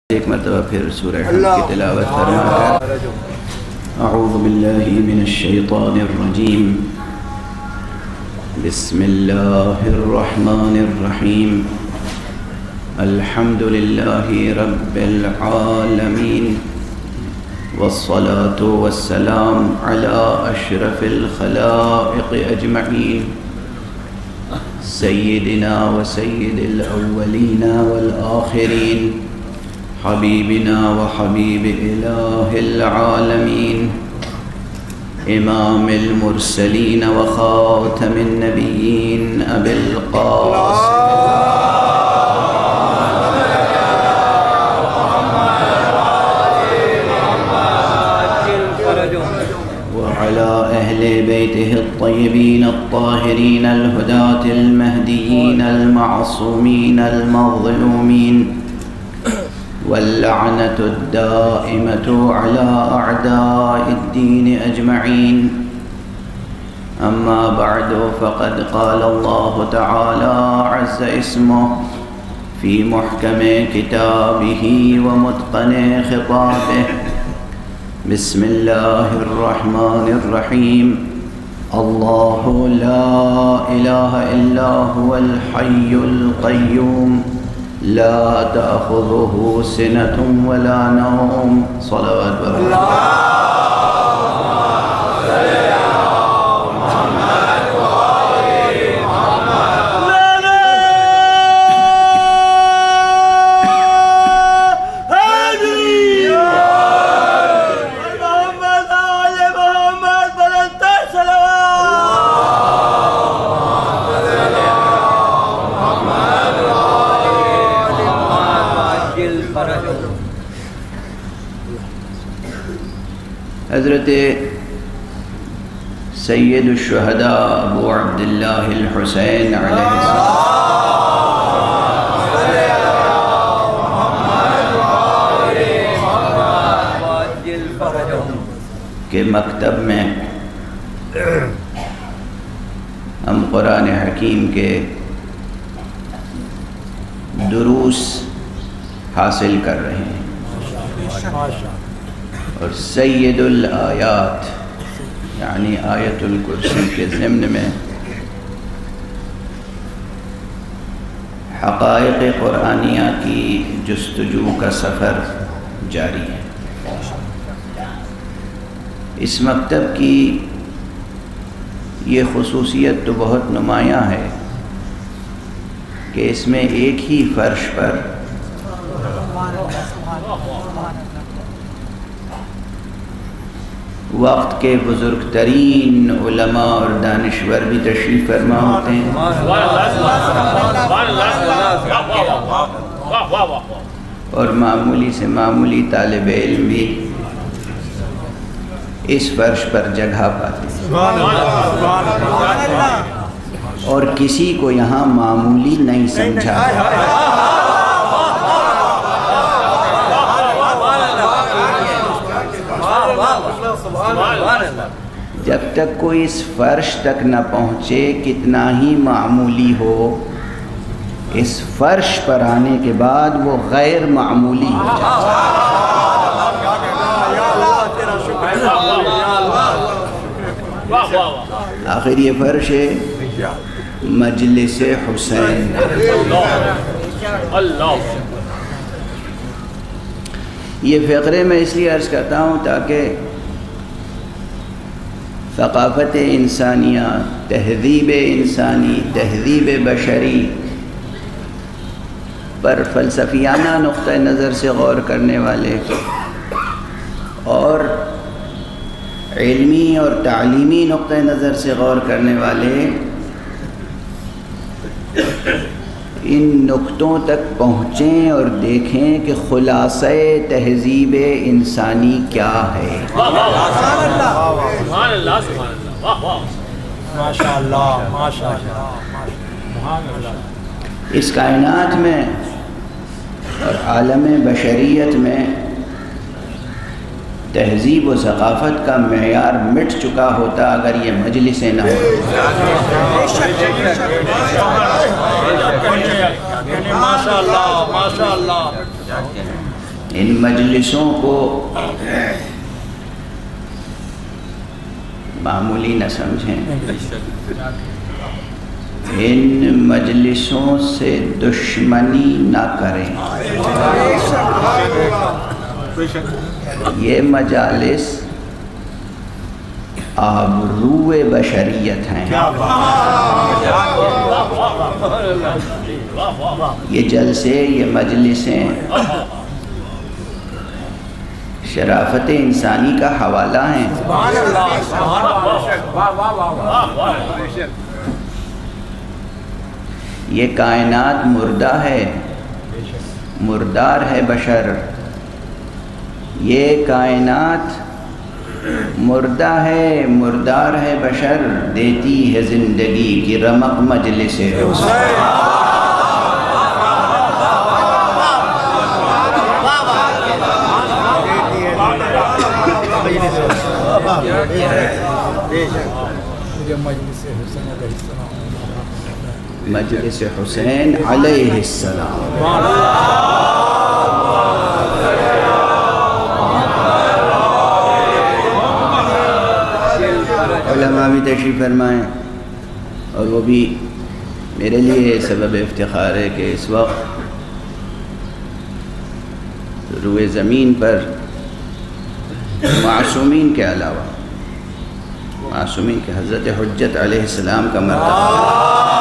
ایک مرتبہ پھر سورہ حمد کی تلاوت فرما کر اعوذ باللہ من الشیطان الرجیم بسم اللہ الرحمن الرحیم الحمد للہ رب العالمین والصلاة والسلام على اشرف الخلائق اجمعین سیدنا وسید الاولین والآخرین حبیبنا وحبیب الہ العالمین امام المرسلین وخاتم النبیین ابی القاسم وعلى أهل بيته الطيبين الطاهرين الهداة المهديين المعصومين المظلومين واللعنة الدائمة على أعداء الدين أجمعين أما بعد فقد قال الله تعالى عز اسمه في محكم كتابه ومتقن خطابه بسم الله الرحمن الرحيم الله لا إله إلا هو الحي القيوم لا تأخذه سنة ولا نوم صلوات برحمة حضرت سید الشہداء ابو عبداللہ الحسین علیہ السلام کے مکتب میں ہم قرآن حکیم کے دروس حاصل کر رہے ہیں اور سید الآیات یعنی آیت الکرسی کے ضمن میں حقائق قرآنیہ کی جستجو کا سفر جاری ہے۔ اس مکتب کی یہ خصوصیت تو بہت نمایاں ہے کہ اس میں ایک ہی فرش پر وقت کے بزرگ ترین علماء اور دانشور بھی تشریف فرما ہوتے ہیں اور معمولی سے معمولی طالب علم بھی اس فرش پر جگہ پاتے ہیں اور کسی کو یہاں معمولی نہیں سمجھا جب تک کوئی اس فرش تک نہ پہنچے کتنا ہی معمولی ہو اس فرش پر آنے کے بعد وہ غیر معمولی ہو جاتا ہے۔ آخر یہ فرش ہے مجلس حسین۔ یہ فقرے میں اس لیے عرض کرتا ہوں تاکہ ثقافت انسانیہ، تہذیب انسانی، تہذیب بشری پر فلسفیانہ نقطہ نظر سے غور کرنے والے اور علمی اور تعلیمی نقطہ نظر سے غور کرنے والے ان نقطوں تک پہنچیں اور دیکھیں کہ خلاصہ تہذیب انسانی کیا ہے۔ اس کائنات میں اور عالم بشریت میں تہذیب و ثقافت کا معیار مٹ چکا ہوتا اگر یہ مجلسیں نہ ہوں۔ ان مجلسوں کو معمولی نہ سمجھیں، ان مجلسوں سے دشمنی نہ کریں۔ یہ مجالس آبرو بشریت ہیں، یہ جلسے، یہ مجلسیں شرافت انسانی کا حوالہ ہیں۔ یہ کائنات مردہ ہے، مردار ہے بشر، یہ کائنات مردہ ہے، مردار ہے بشر، دیتی ہے زندگی کی رمق مجلس حسین۔ مجلس حسین علیہ السلام۔ علماء بھی تشریف فرمائیں، اور وہ بھی میرے لیے سبب افتخار ہے کہ اس وقت روئے زمین پر معصومین کے علاوہ، معصومین کے حضرت حجت علیہ السلام کا مرتبہ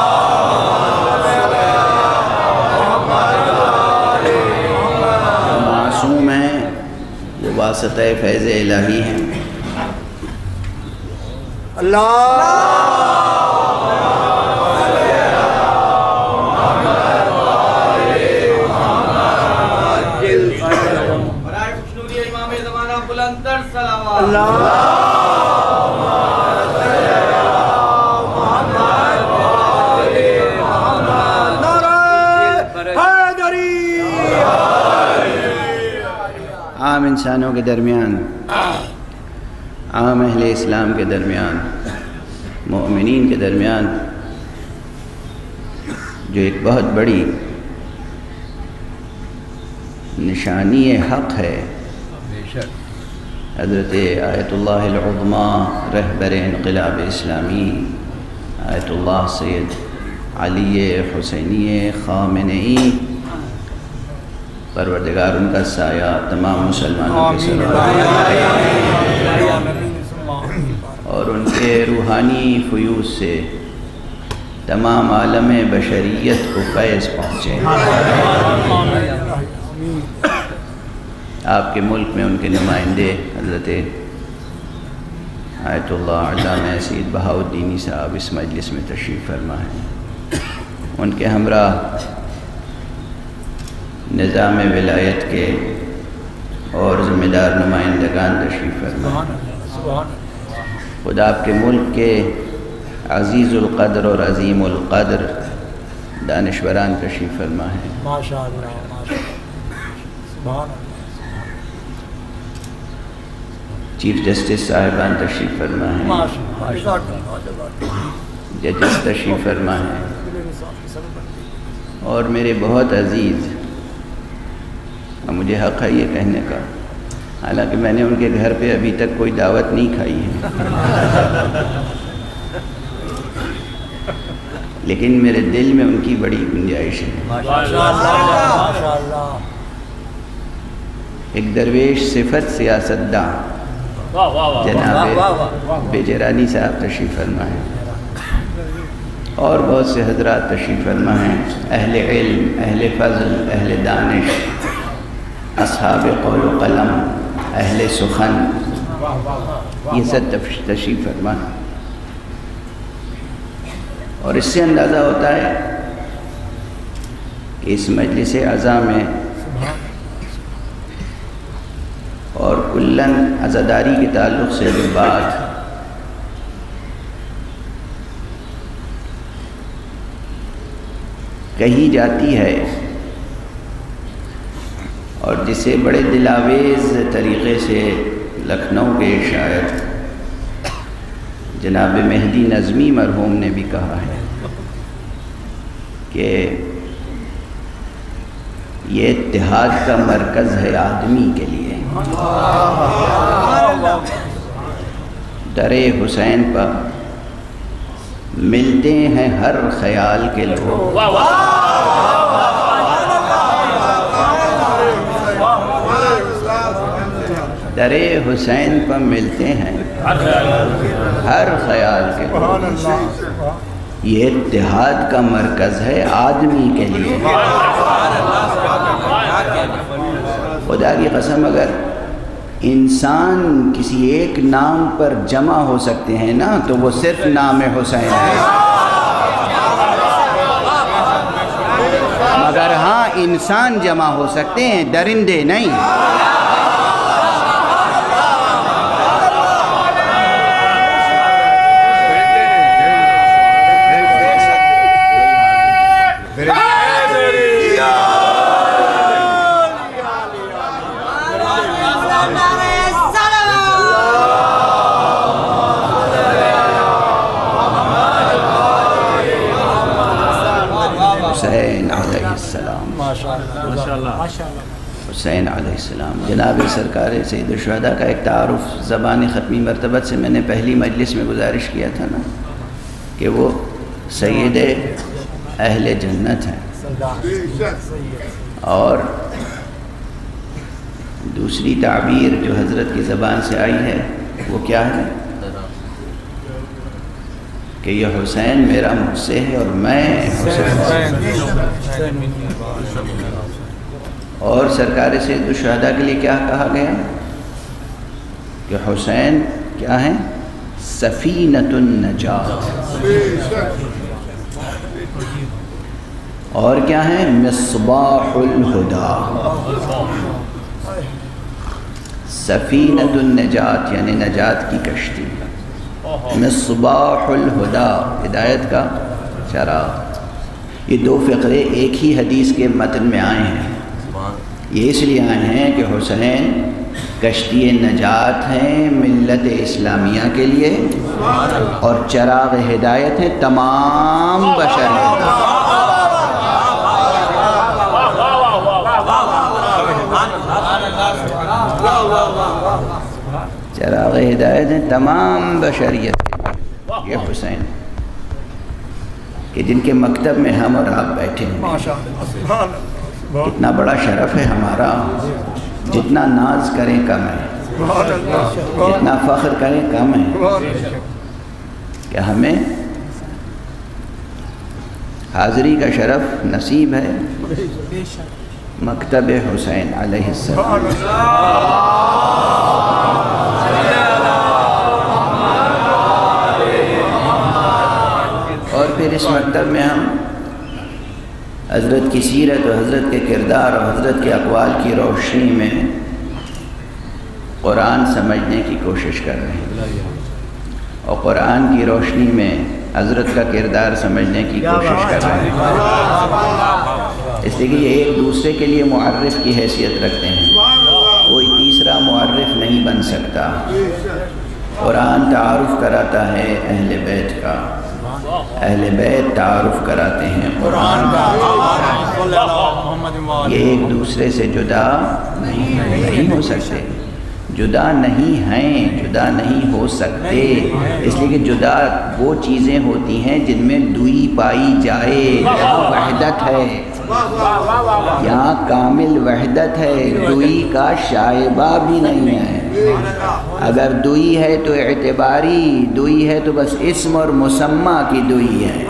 معصوم ہیں، وہ واسطہ فیض الہی ہیں۔ عام انسانوں کے درمیان، عام اہل اسلام کے درمیان، مومنین کے درمیان جو ایک بہت بڑی نشانی حق ہے، حضرت آیت اللہ العظمیٰ رہبر انقلاب اسلامی آیت اللہ سید علی حسینی خامنئی، پروردگار ان کا سایہ تمام مسلمانوں کے سر، اور ان کے روحانی فیوض سے تمام عالم بشریت کو فیض پہنچے۔ آپ کے ملک میں ان کے نمائندے حضرت آیت اللہ علامہ سید بہاؤالدینی صاحب اس مجلس میں تشریف فرما ہیں، ان کے ہمراہ نظام ولایت کے اور ذمہ دار نمائندگان تشریف فرما ہیں۔ خدا آپ کے ملک کے عزیز القدر اور عظیم القدر دانشوران تشریف فرما ہیں۔ چیف جسٹس صاحبان تشریف فرما ہیں، ججز تشریف فرما ہیں، اور میرے بہت عزیز، مجھے حق ہے یہ کہنے کا، حالانکہ میں نے ان کے گھر پہ ابھی تک کوئی دعوت نہیں کھائی ہے، لیکن میرے دل میں ان کی بڑی گنجائش ہے۔ ایک درویش صفت سیاستداں جناب بیجرانی صاحب تشریف فرما ہیں، اور بہت سے حضرات تشریف فرما ہیں، اہل علم، اہل فضل، اہل دانش، اصحاب قول و قلم، اہل سخن، یہ سب تشریف فرما ہیں۔ اور اس سے اندازہ ہوتا ہے کہ اس مجلس عزا میں اور کلن عزاداری کے تعلق سے جو بات کہی جاتی ہے اور جسے بڑے دلاویز طریقے سے لکھنؤ کے شاعر جناب مہدی نظمی مرحوم نے بھی کہا ہے کہ یہ اتحاد کا مرکز ہے آدمی کے لیے۔ در حسین پر ملتے ہیں ہر خیال کے لوگ، در حسین پر ملتے ہیں ہر خیال کے لوگ، یہ اتحاد کا مرکز ہے آدمی کے لیے۔ خدا کی قسم اگر انسان کسی ایک نام پر جمع ہو سکتے ہیں نا تو وہ صرف نام حسین ہے، مگر ہاں انسان جمع ہو سکتے ہیں، درندے نہیں۔ حسین علیہ السلام، حسین علیہ السلام جناب سرکار سید الشہداء کا ایک تعارف زبان ختمی مرتبت سے میں نے پہلی مجلس میں گزارش کیا تھا نا کہ وہ سید اہل جنت ہیں، اور دوسری تعبیر جو حضرت کی زبان سے آئی ہے وہ کیا ہے کہ یہ حسین میرا مجھ سے ہے اور میں حسین سے۔ اور سرکار سید الشہداء کے لیے کیا کہا گیا کہ حسین کیا ہے؟ سفینۃ النجات، اور کیا ہے؟ مصباح الہدا۔ سفینۃ النجات یعنی نجات کی کشتی، مصباح الہدا ہدایت کا چراغ۔ یہ دو فقرے ایک ہی حدیث کے متن میں آئے ہیں، یہ اس لیے آئے ہیں کہ حسین کشتی نجات ہیں ملت اسلامیہ کے لیے اور چراغ ہدایت ہیں تمام بشریت۔ چراغ ہدایت ہیں تمام بشریت کے لیے۔ یہ حسین کہ جن کے مکتب میں ہم اور آپ بیٹھے ہیں، کتنا بڑا شرف ہے ہمارا، جتنا ناز کریں کم ہے، جتنا فخر کریں کم ہے کہ ہمیں حاضری کا شرف نصیب ہے مکتب حسین علیہ السلام۔ اور پھر اس مکتب میں ہم حضرت کی سیرت اور حضرت کے کردار اور حضرت کے اقوال کی روشنی میں قرآن سمجھنے کی کوشش کر رہے ہیں، اور قرآن کی روشنی میں حضرت کا کردار سمجھنے کی کوشش کر رہے ہیں، اس لیے کہ یہ ایک دوسرے کے لیے معرف کی حیثیت رکھتے ہیں، کوئی تیسرا معرف نہیں بن سکتا۔ قرآن تعارف کراتا ہے اہل بیت کا، اہل بیت تعارف کراتے ہیں قرآن کا، یہ ایک دوسرے سے جدا نہیں ہو سکتے، جدا نہیں ہیں، جدا نہیں ہو سکتے، اس لیے کہ جدا وہ چیزیں ہوتی ہیں جن میں دوئی پائی جائے، یہاں وحدت ہے، یہاں کامل وحدت ہے، دوئی کا شائبہ بھی نہیں ہے۔ اگر دوئی ہے تو اعتباری دوئی ہے، تو بس اسم اور مسمى کی دوئی ہے۔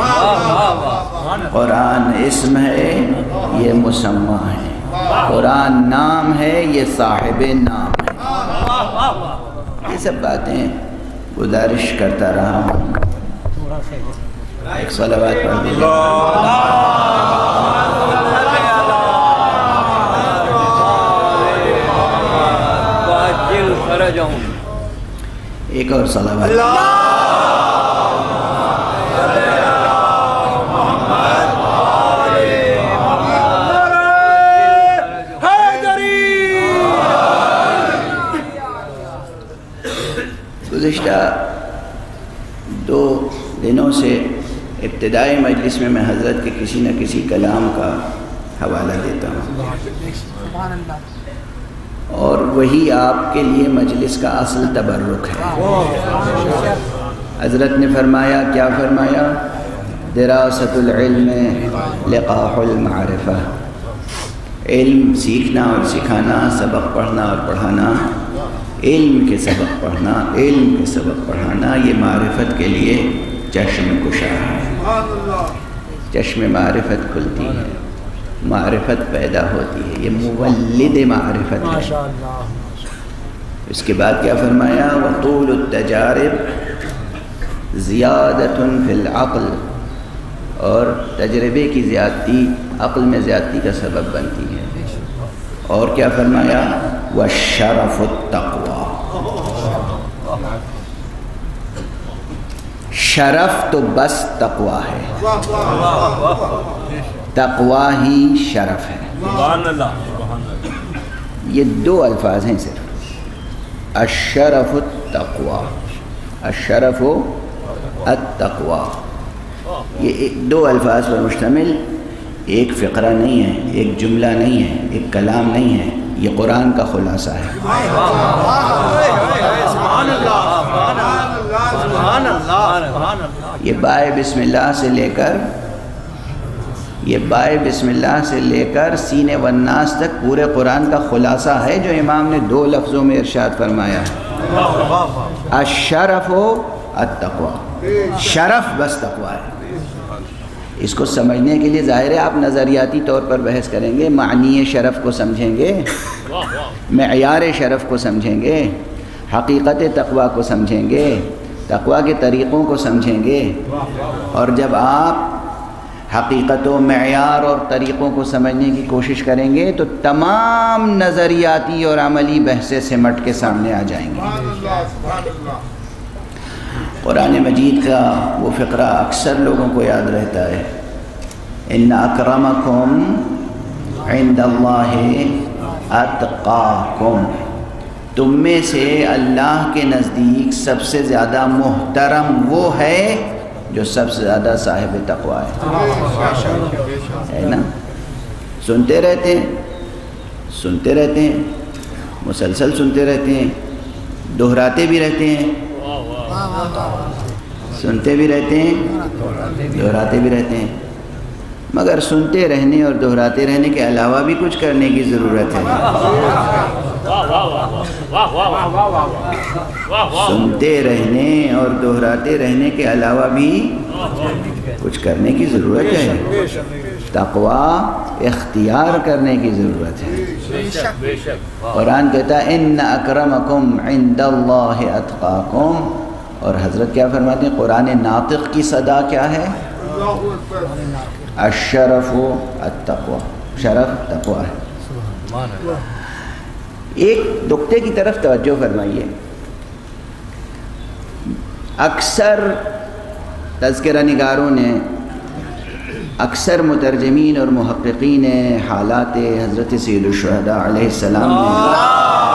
قرآن اسم ہے، یہ مسمى ہے، قرآن نام ہے، یہ صاحب نام ہے۔ یہ سب باتیں گزارش کرتا رہا ہوں، ایک صلوات پڑھ دیجیے۔ ایک اور صلوات۔ گزشتہ 2 دنوں سے ابتدائی مجلس میں حضرت کے کسی نہ کسی کلام کا حوالہ دیتا ہوں، اور وہی آپ کے لیے مجلس کا اصل تبرک ہے۔ حضرت نے فرمایا، کیا فرمایا؟ دراست العلم لقاح المعرفہ، علم سیکھنا اور سکھانا، سبق پڑھنا اور پڑھانا، علم کے سبق پڑھنا، علم کے سبق پڑھانا، یہ معرفت کے لیے چشم کشا ہے۔ چشم معرفت کھلتی ہے، معرفت پیدا ہوتی ہے، یہ مولد معرفت ہے۔ اس کے بعد کیا فرمایا؟ وطول التجارب زیادۃ فی العقل، اور تجربے کی زیادتی عقل میں زیادتی کا سبب بنتی ہے۔ اور کیا فرمایا؟ وشرف التقوی، شرف تو بس تقوی ہے، تقوی ہی شرف ہے۔ یہ دو الفاظ ہیں صرف، الشرف التقوی، الشرف التقوی، یہ دو الفاظ پر مشتمل ایک فقرہ نہیں ہے، ایک جملہ نہیں ہے، ایک کلام نہیں ہے، یہ قرآن کا خلاصہ ہے۔ یہ بائے بسم اللہ سے لے کر، یہ بائے بسم اللہ سے لے کر سینے والناس تک پورے قرآن کا خلاصہ ہے جو امام نے دو لفظوں میں ارشاد فرمایا ہے، الشرف التقوی، شرف بس تقوی ہے۔ اس کو سمجھنے کے لیے ظاہر ہے آپ نظریاتی طور پر بحث کریں گے، معنی شرف کو سمجھیں گے، معیار شرف کو سمجھیں گے، حقیقت تقوی کو سمجھیں گے، تقوی کے طریقوں کو سمجھیں گے، اور جب آپ حقیقت و معیار اور طریقوں کو سمجھنے کی کوشش کریں گے تو تمام نظریاتی اور عملی بحثیں سمٹ کے سامنے آ جائیں گے۔ قرآن مجید کا وہ فقرہ اکثر لوگوں کو یاد رہتا ہے، ان اکرمکم عند اللہ اتقاکم، تم میں سے اللہ کے نزدیک سب سے زیادہ محترم وہ ہے جو سب سے زیادہ صاحب تقوی ہے نا؟ سنتے رہتے ہیں، سنتے رہتے ہیں، مسلسل سنتے رہتے ہیں، دہراتے بھی رہتے ہیں، سنتے بھی رہتے ہیں، دہراتے بھی رہتے ہیں، مگر سنتے رہنے اور دہراتے رہنے کے علاوہ بھی کچھ کرنے کی ضرورت ہے۔ سنتے رہنے اور دہراتے رہنے کے علاوہ بھی کچھ کرنے کی ضرورت ہے، تقوی اختیار کرنے کی ضرورت ہے۔ قرآن کہتا ہے ان اکرمکم عند اللہ اتقاکم، اور حضرت کیا فرماتے ہیں؟ قرآن ناطق کی صدا کیا ہے؟ الشرف التقوی، شرف تقوی ہے۔ ایک نقطے کی طرف توجہ فرمائیے، اکثر تذکرہ نگاروں نے، اکثر مترجمین اور محققین حالات حضرت سید الشہداء علیہ السلام نے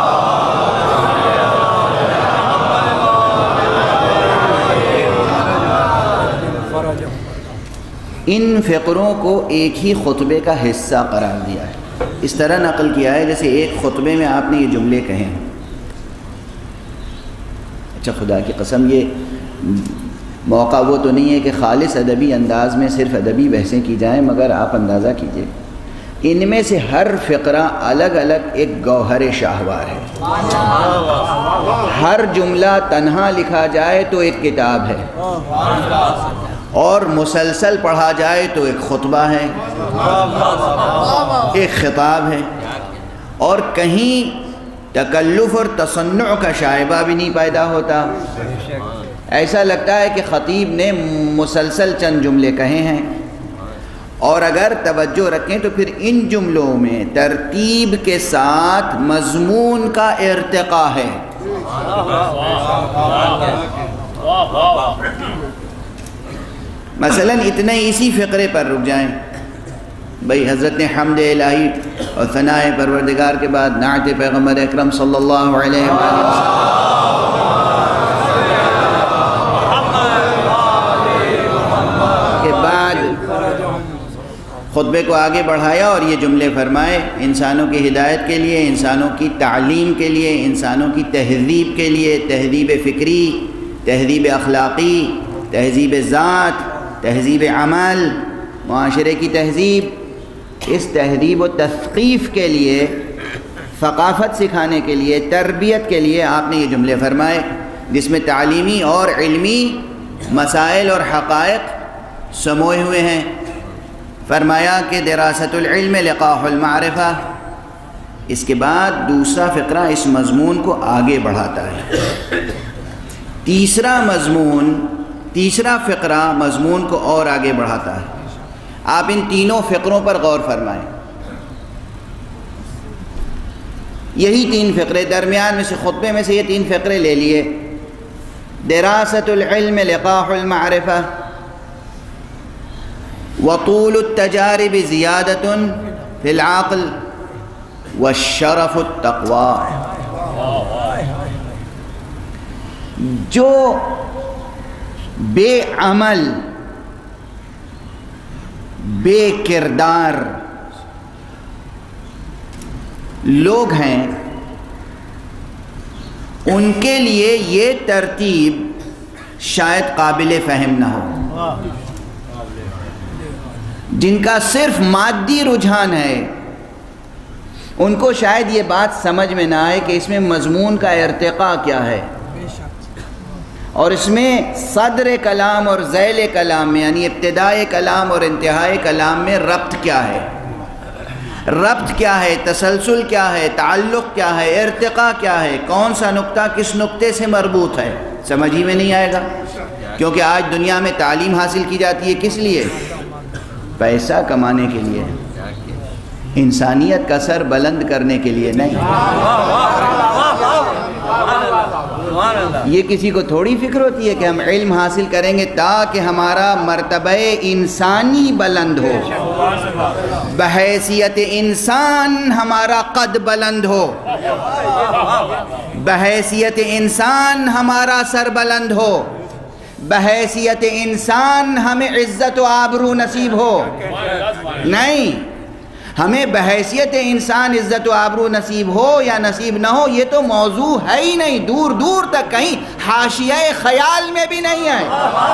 ان فقروں کو ایک ہی خطبے کا حصہ قرار دیا ہے، اس طرح نقل کیا ہے جیسے ایک خطبے میں آپ نے یہ جملے کہے ہیں۔ اچھا خدا کی قسم یہ موقع وہ تو نہیں ہے کہ خالص ادبی انداز میں صرف ادبی بحثیں کی جائیں، مگر آپ اندازہ کیجئے ان میں سے ہر فقرہ الگ الگ ایک گوہر شاہوار ہے، ہر جملہ تنہا لکھا جائے تو ایک کتاب ہے، اور مسلسل پڑھا جائے تو ایک خطبہ ہے، ایک خطاب ہے، اور کہیں تکلف اور تصنع کا شائبہ بھی نہیں پیدا ہوتا۔ ایسا لگتا ہے کہ خطیب نے مسلسل چند جملے کہے ہیں، اور اگر توجہ رکھیں تو پھر ان جملوں میں ترتیب کے ساتھ مضمون کا ارتقاء ہے۔ مثلا اتنے اسی فقرے پر رک جائیں، بھئی حضرت نے حمد الہی اور ثناء پروردگار کے بعد نعت پیغمبر اکرم صلی اللہ علیہ وسلم کے بعد خطبے کو آگے بڑھایا اور یہ جملے فرمائے انسانوں کی ہدایت کے لیے، انسانوں کی تعلیم کے لیے، انسانوں کی تہذیب کے لیے، تہذیب فکری، تہذیب اخلاقی، تہذیب ذات، تہذیب عمل، معاشرے کی تہذیب، اس تہذیب و تثقیف کے لیے، ثقافت سکھانے کے لیے، تربیت کے لیے آپ نے یہ جملے فرمائے جس میں تعلیمی اور علمی مسائل اور حقائق سموئے ہوئے ہیں۔ فرمایا کہ دراست العلم لقاح المعرفہ۔ اس کے بعد دوسرا فقرہ اس مضمون کو آگے بڑھاتا ہے۔ تیسرا فقرہ مضمون کو اور آگے بڑھاتا ہے۔ آپ ان تینوں فقروں پر غور فرمائیں۔ یہی 3 فقرے درمیان میں سے خطبے میں سے یہ 3 فقرے لے لیے۔ دراست العلم لقاح المعرفہ، وطول التجارب زیادۃ فی العقل، والشرف التقوی۔ جو بے عمل، بے کردار لوگ ہیں ان کے لیے یہ ترتیب شاید قابل فہم نہ ہو۔ جن کا صرف مادی رجحان ہے ان کو شاید یہ بات سمجھ میں نہ آئے کہ اس میں مضمون کا ارتقاء کیا ہے، اور اس میں صدر کلام اور ذیل کلام میں یعنی ابتدائے کلام اور انتہائے کلام میں ربط کیا ہے، تسلسل کیا ہے، تعلق کیا ہے، ارتقاء کیا ہے، کون سا نقطہ کس نقطے سے مربوط ہے، سمجھ ہی میں نہیں آئے گا۔ کیونکہ آج دنیا میں تعلیم حاصل کی جاتی ہے کس لیے؟ پیسہ کمانے کے لیے، انسانیت کا سر بلند کرنے کے لیے نہیں۔ یہ کسی کو تھوڑی فکر ہوتی ہے کہ ہم علم حاصل کریں گے تاکہ ہمارا مرتبہ انسانی بلند ہو، بحیثیت انسان ہمارا قد بلند ہو، بحیثیت انسان ہمارا سر بلند ہو، بحیثیت انسان ہمیں عزت و آبرو نصیب ہو۔ نہیں، ہمیں بحیثیت انسان عزت و آبرو نصیب ہو یا نصیب نہ ہو یہ تو موضوع ہے ہی نہیں، دور دور تک کہیں حاشیہ خیال میں بھی نہیں ہے۔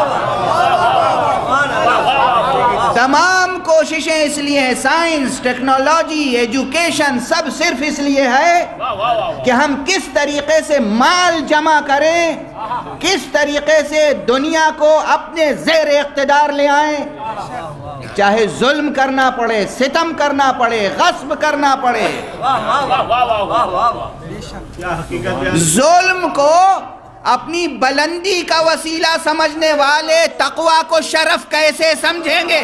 تمام کوششیں اس لیے ہیں، سائنس، ٹیکنالوجی، ایجوکیشن، سب صرف اس لیے ہے کہ ہم کس طریقے سے مال جمع کریں، کس طریقے سے دنیا کو اپنے زیر اقتدار لے آئیں، چاہے ظلم کرنا پڑے، ستم کرنا پڑے، غصب کرنا پڑے۔ ظلم کو اپنی بلندی کا وسیلہ سمجھنے والے تقوی کو شرف کیسے سمجھیں گے؟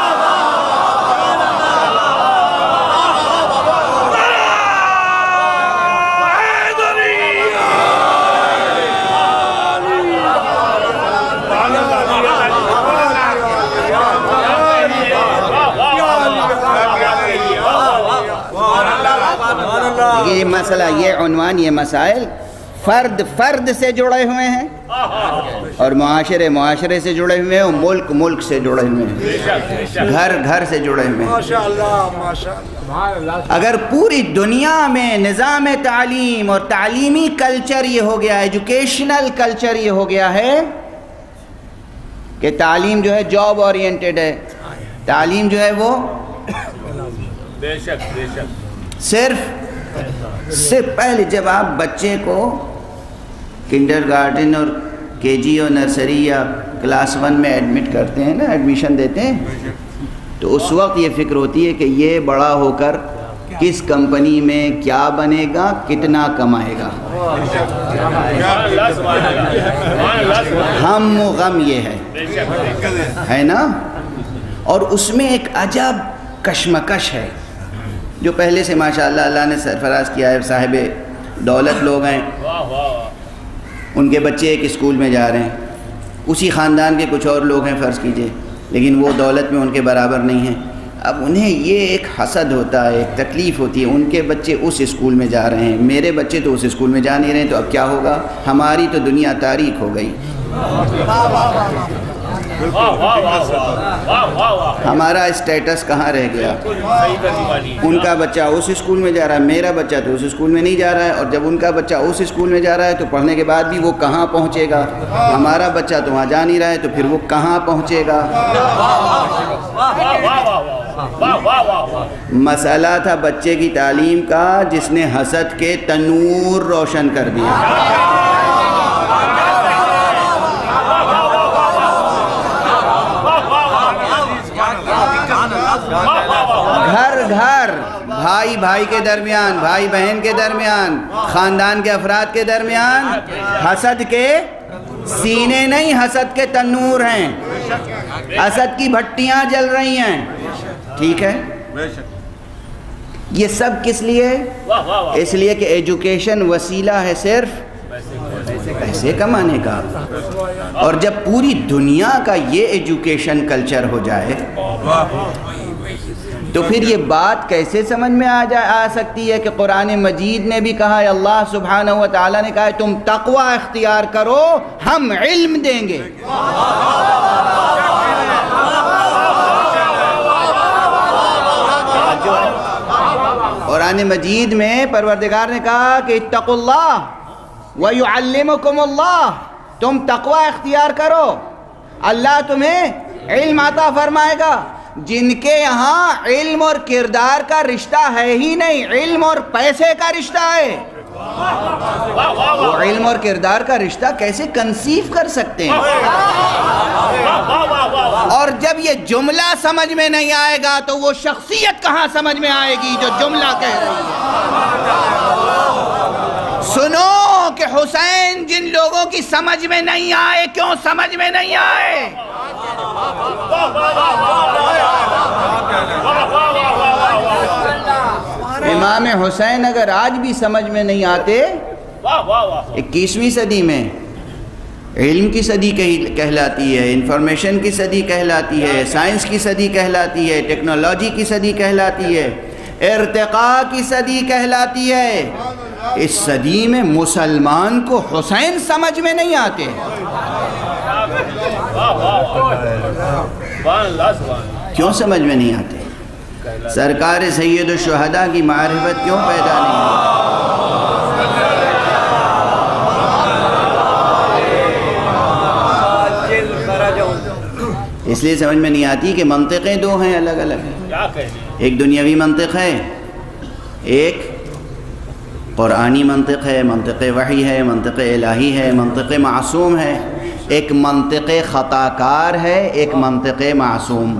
یہ مسئلہ، یہ عنوان، یہ مسائل فرد سے جڑے ہوئے ہیں اور معاشرے سے جڑے ہوئے ہیں، ملک سے جڑے ہوئے ہیں، گھر سے جڑے ہوئے ہیں۔ اگر پوری دنیا میں نظام تعلیم اور تعلیمی کلچر یہ ہو گیا ہے، ایجوکیشنل کلچر یہ ہو گیا ہے کہ تعلیم جو ہے جاب اورینٹڈ ہے، تعلیم جو ہے وہ صرف پہلے جب آپ بچے کو کنڈر گارڈن اور کے جی اور نرسری یا کلاس 1 میں ایڈمٹ کرتے ہیں نا، ایڈمیشن دیتے ہیں، تو اس وقت یہ فکر ہوتی ہے کہ یہ بڑا ہو کر کس کمپنی میں کیا بنے گا، کتنا کمائے گا۔ ہم و غم یہ ہے نا، اور اس میں ایک عجب کشمکش ہے جو پہلے سے ماشاءاللہ اللہ نے سرفراز کیا ہے۔ صاحب دولت لوگ ہیں، ان کے بچے ایک اسکول میں جا رہے ہیں، اسی خاندان کے کچھ اور لوگ ہیں فرض کیجئے، لیکن وہ دولت میں ان کے برابر نہیں ہیں۔ اب انہیں یہ ایک حسد ہوتا ہے، ایک تکلیف ہوتی ہے، ان کے بچے اس اسکول میں جا رہے ہیں، میرے بچے تو اس اسکول میں جا نہیں رہے ہیں، تو اب کیا ہوگا؟ ہماری تو دنیا تاریک ہو گئی۔ ہمارا اسٹیٹس کہاں رہ گیا؟ ان کا بچہ اس اسکول میں جا رہا ہے، میرا بچہ تو اس اسکول میں نہیں جا رہا ہے، اور جب ان کا بچہ اس اسکول میں جا رہا ہے تو پڑھنے کے بعد بھی وہ کہاں پہنچے گا؟ ہمارا بچہ تو وہاں جا نہیں رہا ہے تو پھر وہ کہاں پہنچے گا؟ مسئلہ تھا بچے کی تعلیم کا جس نے حسد کے تنور روشن کر دیا۔ گھر گھر، بھائی بھائی کے درمیان، بھائی بہن کے درمیان، خاندان کے افراد کے درمیان حسد کے سینے نہیں، حسد کے تنور ہیں، حسد کی بھٹیاں جل رہی ہیں۔ ٹھیک ہے، یہ سب کس لیے؟ اس لیے کہ ایجوکیشن وسیلہ ہے صرف پیسے کمانے کا، اور جب پوری دنیا کا یہ ایجوکیشن کلچر ہو جائے تو پھر یہ بات کیسے سمجھ میں آ سکتی ہے کہ قرآن مجید نے بھی کہا ہے، اللہ سبحانہ و تعالیٰ نے کہا ہے تم تقوی اختیار کرو ہم علم دیں گے۔ قرآن مجید میں پروردگار نے کہا کہ اتقوا اللہ وَيُعَلِّمُكُمُ اللَّهُ، تم تقوی اختیار کرو اللہ تمہیں علم عطا فرمائے گا۔ جن کے یہاں علم اور کردار کا رشتہ ہے ہی نہیں، علم اور پیسے کا رشتہ ہے، وہ علم اور کردار کا رشتہ کیسے کنسیو کر سکتے ہیں؟ اور جب یہ جملہ سمجھ میں نہیں آئے گا تو وہ شخصیت کہاں سمجھ میں آئے گی جو جملہ کہہ رہی ہے؟ سنو کہ حسین جن لوگوں کی سمجھ میں نہیں آئے، کیوں سمجھ میں نہیں آئے؟ امام حسین اگر آج بھی سمجھ میں نہیں آتے، 21ویں صدی میں علم کی صدی کہلاتی ہے، انفارمیشن کی صدی کہلاتی ہے، سائنس کی صدی کہلاتی ہے، ٹیکنالوجی کی صدی کہلاتی ہے، ارتقاء کی صدی کہلاتی ہے، اس صدی میں مسلمان کو حسین سمجھ میں نہیں آتے۔ کیوں سمجھ میں نہیں آتے؟ سرکار سید الشہداء کی معرفت کیوں پیدا نہیں ہوئی؟ اس لیے سمجھ میں نہیں آتی کہ منطقیں دو ہیں، الگ الگ ہیں۔ ایک دنیاوی منطق ہے، ایک قرآنی منطق ہے، منطق وحی ہے، منطق الہی ہے، منطق معصوم ہے، ایک منطق خطا کار ہے، ایک منطق معصوم۔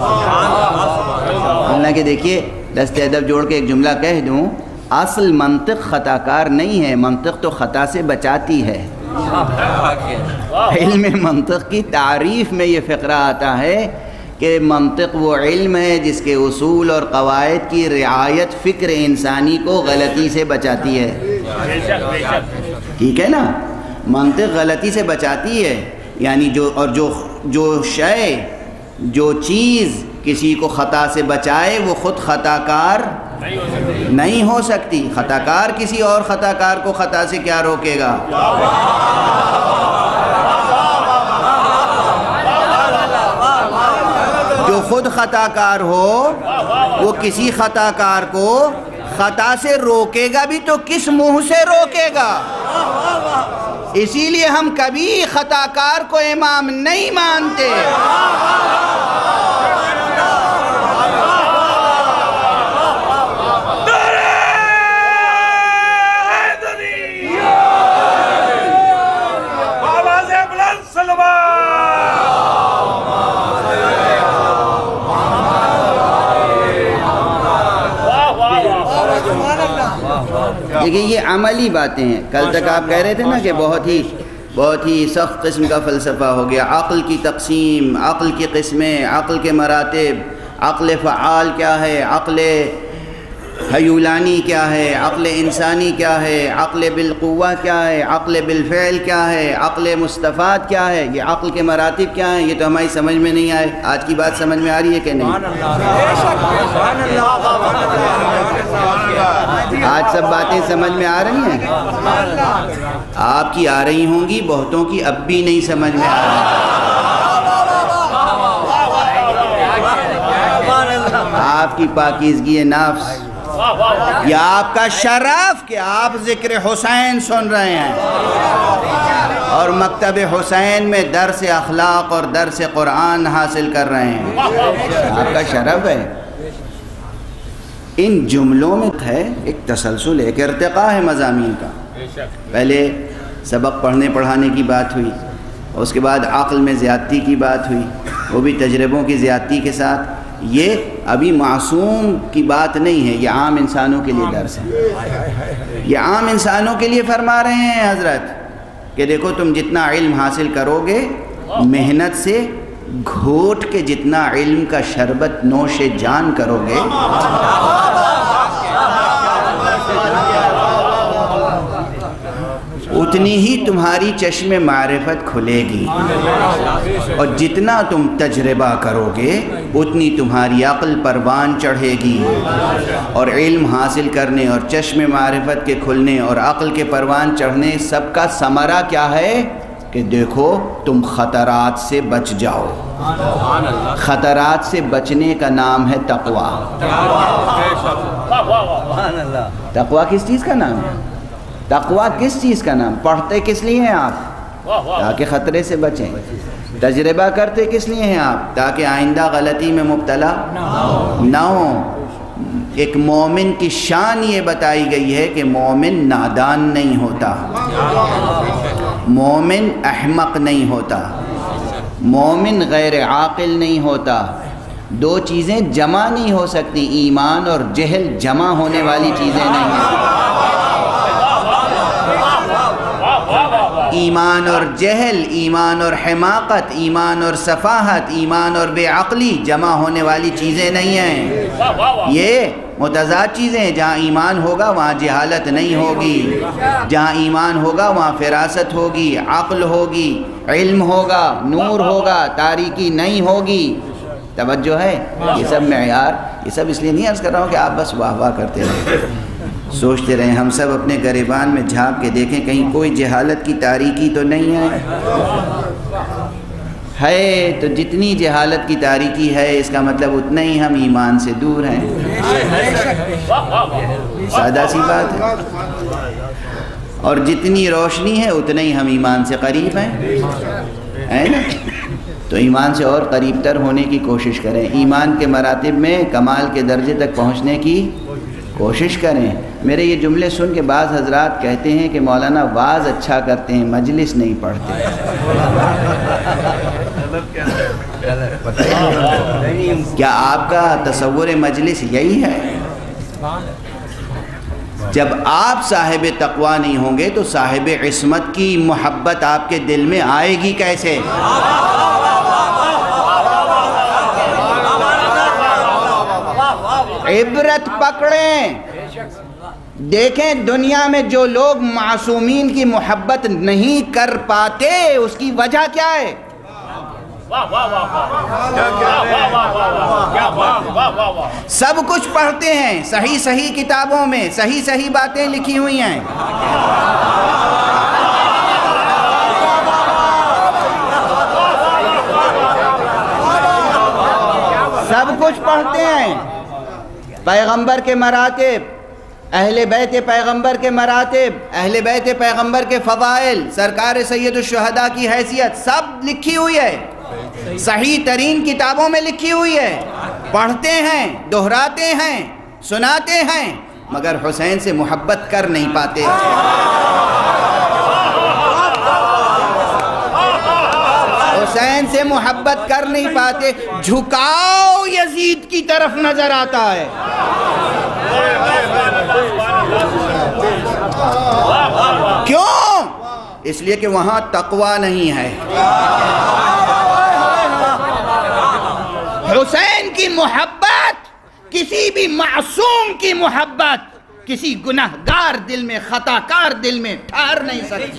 اللہ کہ دیکھیے دست ادب جوڑ کے ایک جملہ کہہ دوں، اصل منطق خطا کار نہیں ہے، منطق تو خطا سے بچاتی ہے۔ علم منطق کی تعریف میں یہ فقرہ آتا ہے کہ منطق وہ علم ہے جس کے اصول اور قواعد کی رعایت فکر انسانی کو غلطی سے بچاتی ہے۔ ٹھیک ہے نا، منطق غلطی سے بچاتی ہے، یعنی جو چیز کسی کو خطا سے بچائے وہ خود خطا کار نہیں ہو سکتی۔ خطا کار کسی اور خطا کار کو خطا سے کیا روکے گا؟ جو خود خطا کار ہو وہ کسی خطا کار کو خطا سے روکے گا بھی تو کس منہ سے روکے گا؟ اسی لیے ہم کبھی خطا کار کو امام نہیں مانتے۔ دیکھیں یہ عملی باتیں ہیں۔ کل تک آپ کہہ رہے تھے نا کہ بہت ہی سخت قسم کا فلسفہ ہو گیا، عقل کی تقسیم، عقل کی قسمیں، عقل کے مراتب، عقل فعال کیا ہے، عقل حیولانی کیا ہے، عقل انسانی کیا ہے، عقل بالقوہ کیا ہے، عقل بالفعل کیا ہے، عقل مستفاد کیا ہے، یہ عقل کے مراتب کیا ہیں، یہ تو ہماری سمجھ میں نہیں آئے۔ آج کی بات سمجھ میں آ رہی ہے کہ نہیں؟ آج سب باتیں سمجھ میں آ رہی ہیں؟ آپ کی آ رہی ہوں گی، بہتوں کی اب بھی نہیں سمجھ میں آ رہی۔ آپ کی پاکیزگی نفس یا آپ کا شرف کہ آپ ذکر حسین سن رہے ہیں اور مکتب حسین میں درس اخلاق اور درس قرآن حاصل کر رہے ہیں، آپ کا شرف ہے۔ ان جملوں میں ہے ایک تسلسل، ایک ارتقاء ہے مضامین کا۔ پہلے سبق پڑھنے پڑھانے کی بات ہوئی، اس کے بعد عقل میں زیادتی کی بات ہوئی، وہ بھی تجربوں کی زیادتی کے ساتھ۔ یہ ابھی معصوم کی بات نہیں ہے، یہ عام انسانوں کے لیے درس ہے، یہ عام انسانوں کے لیے فرما رہے ہیں حضرت کہ دیکھو تم جتنا علم حاصل کرو گے محنت سے گھوٹ کے جتنا علم کا شربت نوش جان کرو گے اتنی ہی تمہاری چشم معرفت کھلے گی، اور جتنا تم تجربہ کرو گے اتنی تمہاری عقل پروان چڑھے گی، اور علم حاصل کرنے اور چشم معرفت کے کھلنے اور عقل کے پروان چڑھنے سب کا ثمرہ کیا ہے کہ دیکھو تم خطرات سے بچ جاؤ۔ خطرات سے بچنے کا نام ہے تقویٰ۔ تقویٰ کس چیز کا نام ہے؟ تقویٰ کس چیز کا نام؟ پڑھتے کس لیے ہیں آپ؟ تاکہ خطرے سے بچیں۔ تجربہ کرتے کس لیے ہیں آپ؟ تاکہ آئندہ غلطی میں مبتلا نہ ہوں۔ ایک مومن کی شان یہ بتائی گئی ہے کہ مومن نادان نہیں ہوتا، مومن احمق نہیں ہوتا، مومن غیر عاقل نہیں ہوتا۔ دو چیزیں جمع نہیں ہو سکتی، ایمان اور جہل جمع ہونے والی چیزیں نہیں ہیں۔ ایمان اور جہل، ایمان اور حماقت، ایمان اور سفاہت، ایمان اور بے عقلی جمع ہونے والی چیزیں نہیں ہیں، یہ متضاد چیزیں ہیں۔ جہاں ایمان ہوگا وہاں جہالت نہیں ہوگی، جہاں ایمان ہوگا وہاں فراست ہوگی، عقل ہوگی، علم ہوگا، نور ہوگا، تاریکی نہیں ہوگی۔ توجہ ہے؟ یہ سب معیار، یہ سب اس لیے نہیں عرض کر رہا ہوں کہ آپ بس واہ واہ کرتے رہیں، سوچتے رہیں۔ ہم سب اپنے گریبان میں جھانک کے دیکھیں کہیں کوئی جہالت کی تاریکی تو نہیں ہے تو جتنی جہالت کی تاریکی ہے اس کا مطلب اتنا ہی ہم ایمان سے دور ہیں۔ سادہ سی بات ہے۔ اور جتنی روشنی ہے اتنا ہی ہم ایمان سے قریب ہیں نا؟ تو ایمان سے اور قریب تر ہونے کی کوشش کریں، ایمان کے مراتب میں کمال کے درجے تک پہنچنے کی کوشش کریں۔ میرے یہ جملے سن کے بعض حضرات کہتے ہیں کہ مولانا واعظ اچھا کرتے ہیں مجلس نہیں پڑھتے۔ کیا آپ کا تصور مجلس یہی ہے؟ جب آپ صاحب تقویٰ نہیں ہوں گے تو صاحب عصمت کی محبت آپ کے دل میں آئے گی کیسے؟ عبرت پکڑیں، دیکھیں دنیا میں جو لوگ معصومین کی محبت نہیں کر پاتے اس کی وجہ کیا ہے؟ سب کچھ پڑھتے ہیں، صحیح صحیح کتابوں میں صحیح صحیح باتیں لکھی ہوئی ہیں، سب کچھ پڑھتے ہیں، پیغمبر کے مراتب، اہل بیت پیغمبر کے مراتب، اہل بیت پیغمبر کے فضائل، سرکار سید الشہداء کی حیثیت سب لکھی ہوئی ہے، صحیح ترین کتابوں میں لکھی ہوئی ہے، پڑھتے ہیں، دہراتے ہیں، سناتے ہیں، مگر حسین سے محبت کر نہیں پاتے۔ حسین سے محبت کر نہیں پاتے، جھکاؤ یزید کی طرف نظر آتا ہے۔ کیوں؟ اس لیے کہ وہاں تقویٰ نہیں ہے۔ حسین کی محبت، کسی بھی معصوم کی محبت کسی گناہگار دل میں، خطاکار دل میں ٹھہر نہیں سکتی۔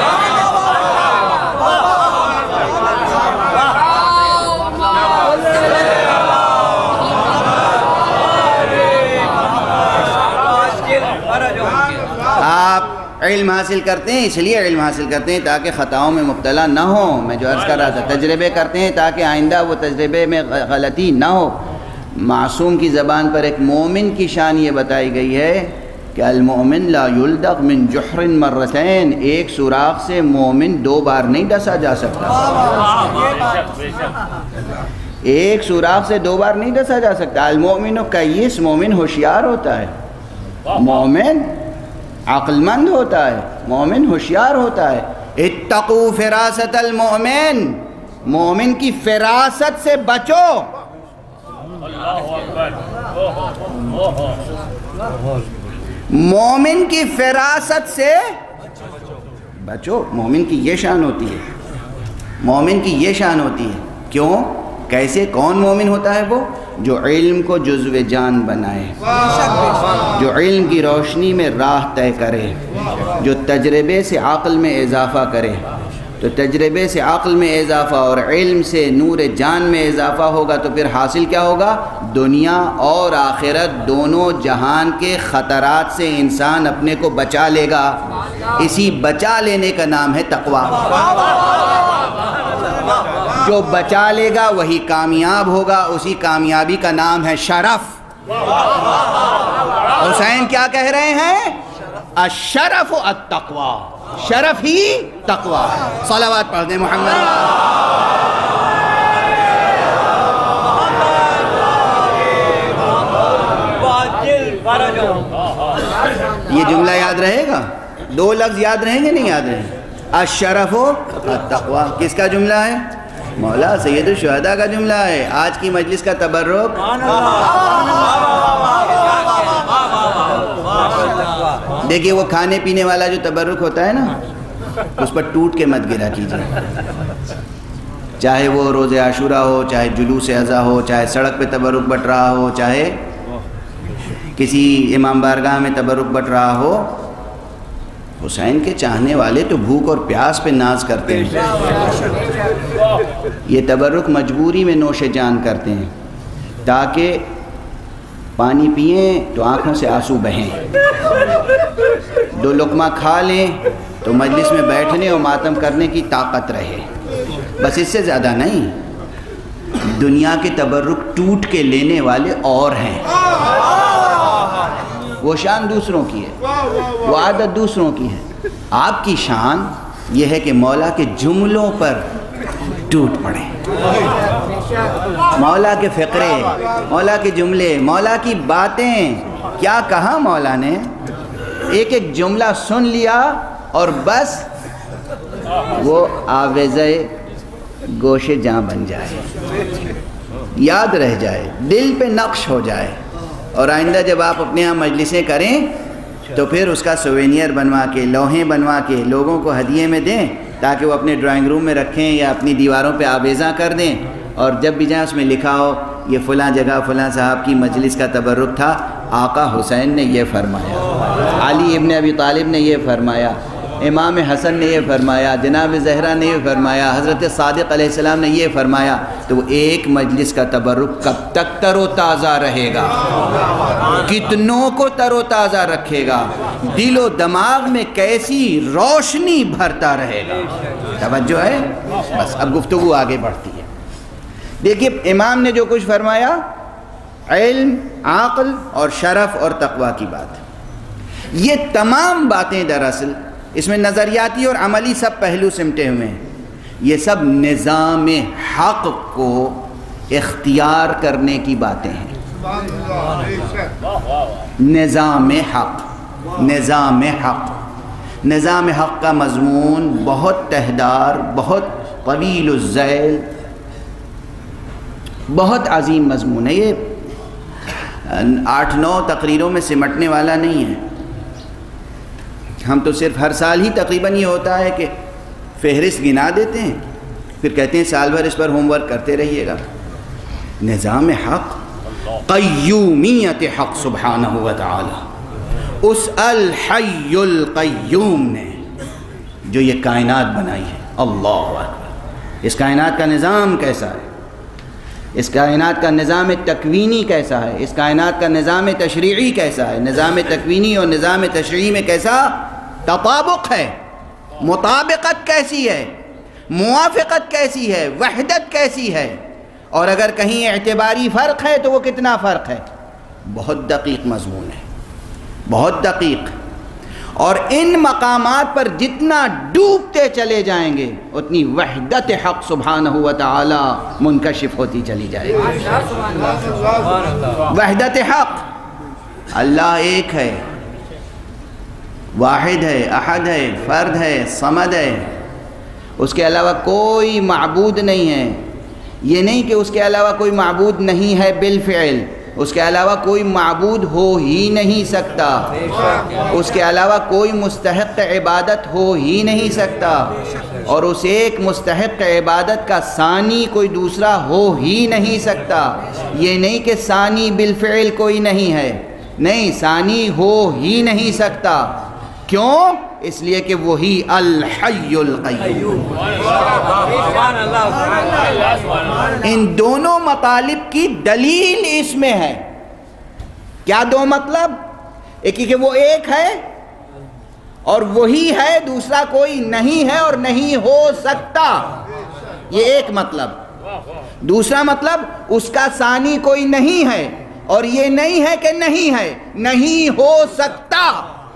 آپ علم حاصل کرتے ہیں، اس لیے علم حاصل کرتے ہیں تاکہ خطاؤں میں مبتلا نہ ہوں۔ میں جو عرض کر رہا تھا، تجربے کرتے ہیں تاکہ آئندہ وہ تجربے میں غلطی نہ ہو۔ معصوم کی زبان پر ایک مومن کی شان یہ بتائی گئی ہے کہ المؤمن لا یلدغ من جحر مرتین، ایک سوراخ سے مومن 2 بار نہیں ڈسا جا سکتا، ایک سوراخ سے 2 بار نہیں ڈسا جا سکتا۔ المؤمن کیس، مومن ہوشیار ہوتا ہے، مومن عقل مند ہوتا ہے، مومن ہوشیار ہوتا ہے۔ اتقوا فراست المؤمن، مومن کی فراست سے بچو۔ مومن کی فراست سے بچو، مومن کی یہ شان ہوتی ہے، مومن کی یہ شان ہوتی ہے۔ کیوں؟ کیسے؟ کون مومن ہوتا ہے وہ؟ جو علم کو جزو جان بنائے، جو علم کی روشنی میں راہ طے کرے، جو تجربے سے عقل میں اضافہ کرے۔ تو تجربے سے عقل میں اضافہ اور علم سے نور جان میں اضافہ ہوگا تو پھر حاصل کیا ہوگا؟ دنیا اور آخرت دونوں جہان کے خطرات سے انسان اپنے کو بچا لے گا۔ اسی بچا لینے کا نام ہے تقویٰ۔ جو بچا لے گا وہی کامیاب ہوگا، اسی کامیابی کا نام ہے شرف۔ حسین کیا کہہ رہے ہیں؟ الشرف التقویٰ، شرف ہی تقویٰ۔ صلوات پڑھ دیں محمد۔ یہ جملہ یاد رہے گا؟ 2 لفظ یاد رہیں گے؟ نہیں یاد رہیں گے؟ الشرف التقویٰ کس کا جملہ ہے؟ مولا سید الشہداء کا جملہ ہے۔ آج کی مجلس کا تبرک دیکھیے، وہ کھانے پینے والا جو تبرک ہوتا ہے نا، اس پر ٹوٹ کے مت گرا کیجیے، چاہے وہ روز عاشورہ ہو، چاہے جلوس اضحیٰ ہو، چاہے سڑک پہ تبرک بٹ رہا ہو، چاہے کسی امام بارگاہ میں تبرک بٹ رہا ہو۔ حسین کے چاہنے والے تو بھوک اور پیاس پہ ناز کرتے ہیں، یہ تبرک مجبوری میں نوش جان کرتے ہیں تاکہ پانی پئیں تو آنکھوں سے آنسو بہیں، 2 لقمہ کھا لیں تو مجلس میں بیٹھنے اور ماتم کرنے کی طاقت رہے، بس اس سے زیادہ نہیں۔ دنیا کے تبرک ٹوٹ کے لینے والے اور ہیں، وہ شان دوسروں کی ہے، وہ عادت دوسروں کی ہے۔ آپ کی شان یہ ہے کہ مولا کے جملوں پر ٹوٹ پڑے، مولا کے فقرے، مولا کے جملے، مولا کی باتیں۔ کیا کہا مولا نے؟ ایک ایک جملہ سن لیا اور بس وہ آویزہ گوشے جاں بن جائے، یاد رہ جائے، دل پہ نقش ہو جائے، اور آئندہ جب آپ اپنے یہاں مجلسیں کریں تو پھر اس کا سوینئر بنوا کے، لوحیں بنوا کے لوگوں کو ہدیے میں دیں تاکہ وہ اپنے ڈرائنگ روم میں رکھیں یا اپنی دیواروں پہ آویزاں کر دیں، اور جب بھی جائیں اس میں لکھا ہو یہ فلاں جگہ فلاں صاحب کی مجلس کا تبرک تھا، آقا حسین نے یہ فرمایا، علی ابن ابی طالب نے یہ فرمایا، امام حسن نے یہ فرمایا، جناب زہرا نے یہ فرمایا، حضرت صادق علیہ السلام نے یہ فرمایا، تو وہ ایک مجلس کا تبرک کب تک تر و تازہ رہے گا؟ کتنوں کو تر و تازہ رکھے گا؟ دل و دماغ میں کیسی روشنی بھرتا رہے گا؟ توجہ ہے؟ بس اب گفتگو آگے بڑھتی ہے۔ دیکھیے امام نے جو کچھ فرمایا، علم، عقل اور شرف اور تقویٰ کی بات، یہ تمام باتیں دراصل اس میں نظریاتی اور عملی سب پہلو سمٹے ہوئے ہیں، یہ سب نظام حق کو اختیار کرنے کی باتیں ہیں۔ نظام حق، نظام حق، نظام حق کا مضمون بہت تہدار، بہت طویل الذیل، بہت عظیم مضمون ہے۔ یہ 8-9 تقریروں میں سمٹنے والا نہیں ہے۔ ہم تو صرف ہر سال ہی تقریباً یہ ہوتا ہے کہ فہرست گنا دیتے ہیں، پھر کہتے ہیں سال بھر اس پر ہوم ورک کرتے رہیے گا۔ نظام حق، قیومیت حق سبحانہ و تعالی، اس الحی القیوم نے جو یہ کائنات بنائی ہے، اللہ اکبر، اس کائنات کا نظام کیسا ہے، اس کائنات کا نظام تکوینی کیسا ہے، اس کائنات کا نظام تشریعی کیسا ہے، نظام تکوینی اور نظام تشریعی میں کیسا تطابق ہے، مطابقت کیسی ہے، موافقت کیسی ہے، وحدت کیسی ہے، اور اگر کہیں اعتباری فرق ہے تو وہ کتنا فرق ہے؟ بہت دقیق مضمون ہے، بہت دقیق. اور ان مقامات پر جتنا ڈوبتے چلے جائیں گے اتنی وحدت حق سبحانہ و تعالی منکشف ہوتی چلی جائے گی. وحدت حق، اللہ ایک ہے، واحد ہے، احد ہے، فرد ہے، صمد ہے، اس کے علاوہ کوئی معبود نہیں ہے. یہ نہیں کہ اس کے علاوہ کوئی معبود نہیں ہے بالفعل، اس کے علاوہ کوئی معبود ہو ہی نہیں سکتا، اس کے علاوہ کوئی مستحق عبادت ہو ہی نہیں سکتا، اور اس ایک مستحق عبادت کا ثانی کوئی دوسرا ہو ہی نہیں سکتا. یہ نہیں کہ ثانی بالفعل کوئی نہیں ہے، نہیں، ثانی ہو ہی نہیں سکتا. کیوں؟ اس لیے کہ وہی الحی القیوم. ان دونوں مطالب کی دلیل اس میں ہے. کیا دو مطلب؟ ایک ہی کہ وہ ایک ہے اور وہی ہے، دوسرا کوئی نہیں ہے اور نہیں ہو سکتا، یہ ایک مطلب. دوسرا مطلب اس کا ثانی کوئی نہیں ہے اور یہ نہیں ہے کہ نہیں ہے، نہیں ہو سکتا.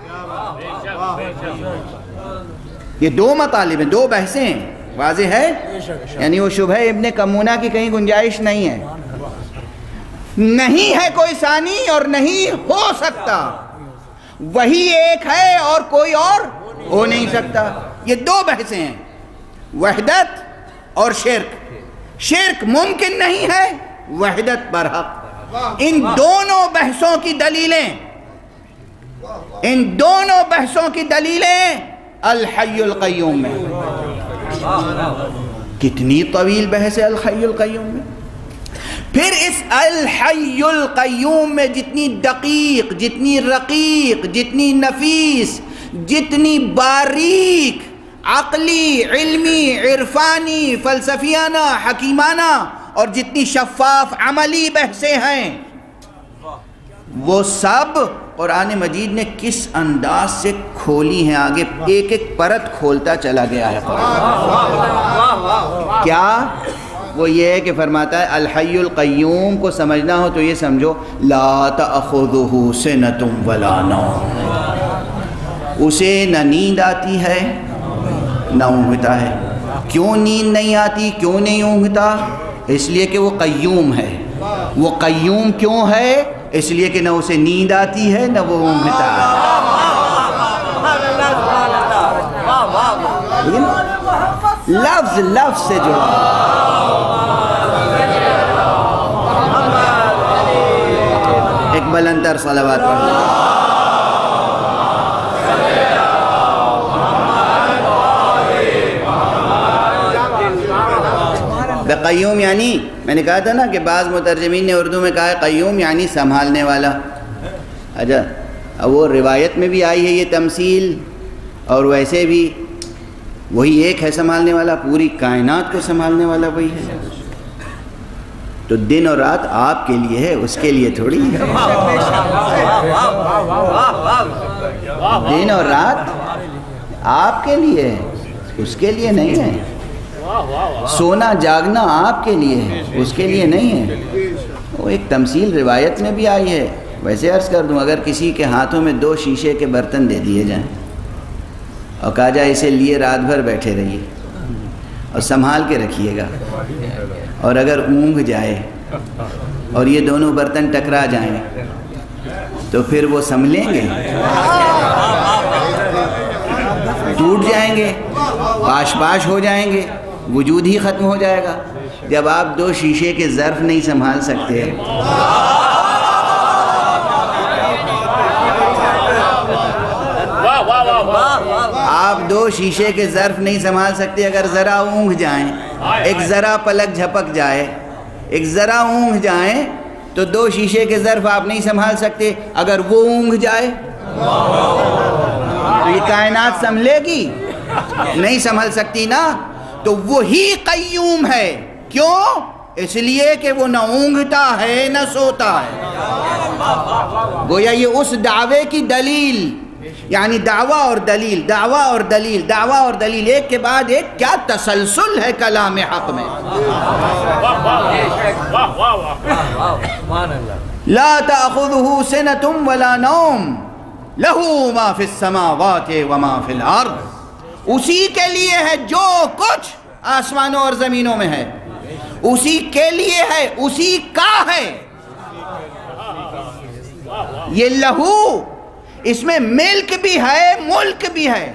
یہ دو مطالب ہیں، دو بحثیں ہیں. واضح ہے؟ یعنی وہ شبہ ابن کمونہ کی کہیں گنجائش نہیں ہے. نہیں ہے کوئی ثانی اور نہیں ہو سکتا، وہی ایک ہے اور کوئی اور ہو نہیں سکتا. یہ دو بحثیں ہیں، وحدت اور شرک. شرک ممکن نہیں ہے، وحدت برحق. ان دونوں بحثوں کی دلیلیں، ان دونوں بحثوں کی دلیلیں الحی القیوم میں. کتنی طویل بحث ہے الحی القیوم میں. پھر اس الحی القیوم میں جتنی دقیق، جتنی رقیق، جتنی نفیس، جتنی باریک عقلی، علمی، عرفانی، فلسفیانہ، حکیمانہ اور جتنی شفاف عملی بحثیں ہیں، وہ سب قرآن مجید نے کس انداز سے کھولی ہیں. آگے ایک ایک پرت کھولتا چلا گیا ہے کیا؟ وہ یہ ہے کہ فرماتا ہے الحی القیوم کو سمجھنا ہو تو یہ سمجھو لا تأخذہ سنۃ ولا نوم، اسے نہ نیند آتی ہے نہ اونگتا ہے. کیوں نیند نہیں آتی، کیوں نہیں اونگتا؟ اس لیے کہ وہ قیوم ہے. وہ قیوم کیوں ہے؟ اس لیے کہ نہ اسے نیند آتی ہے نہ وہ اونگتا ہے. لفظ لفظ سے جڑا. ایک بلندر صلوات پڑھیں. قیوم یعنی، میں نے کہا تھا نا کہ بعض مترجمین نے اردو میں کہا ہے قیوم یعنی سنبھالنے والا. اچھا، وہ روایت میں بھی آئی ہے یہ تمثیل، اور ویسے بھی وہی ایک ہے سنبھالنے والا، پوری کائنات کو سنبھالنے والا وہی ہے. تو دن اور رات آپ کے لیے ہے، اس کے لیے تھوڑی ہے. دن اور رات آپ کے لیے ہے، اس کے لیے نہیں ہے. سونا جاگنا آپ کے لیے ہے، اس کے لیے نہیں ہے. وہ ایک تمثیل روایت میں بھی آئی ہے. ویسے عرض کر دوں، اگر کسی کے ہاتھوں میں 2 شیشے کے برتن دے دیے جائیں اور کہا جائے اسے لیے رات بھر بیٹھے رہیے اور سنبھال کے رکھیے گا، اور اگر اونگ جائے اور یہ دونوں برتن ٹکرا جائیں تو پھر وہ سنبھلیں گے؟ ٹوٹ جائیں گے، پاش پاش ہو جائیں گے، وجود ہی ختم ہو جائے گا. جب آپ 2 شیشے کے ظرف نہیں سنبھال سکتے، آپ 2 شیشے کے ظرف نہیں سنبھال سکتے، اگر ذرا اونگ جائیں، ایک ذرا پلک جھپک جائے، ایک ذرا اونگ جائیں تو 2 شیشے کے ظرف آپ نہیں سنبھال سکتے. اگر وہ اونگ جائے تو یہ کائنات سنبھلے گی؟ نہیں سنبھل سکتی نا. تو وہی قیوم ہے. کیوں؟ اس لیے کہ وہ نہ اونگتا ہے نہ سوتا ہے. گویا یہ اس دعوے کی دلیل، یعنی دعویٰ اور دلیل، دعویٰ اور دلیل، دعویٰ اور دلیل، ایک کے بعد ایک. کیا تسلسل ہے کلام حق میں. لا تأخذه سنة ولا نوم لہو ما فی السماوات وما فی الارض، اسی کے لیے ہے جو کچھ آسمانوں اور زمینوں میں ہے، اسی کے لیے ہے، اسی کا ہے۔ یہ لہو، اس میں ملک بھی ہے ملک بھی ہے،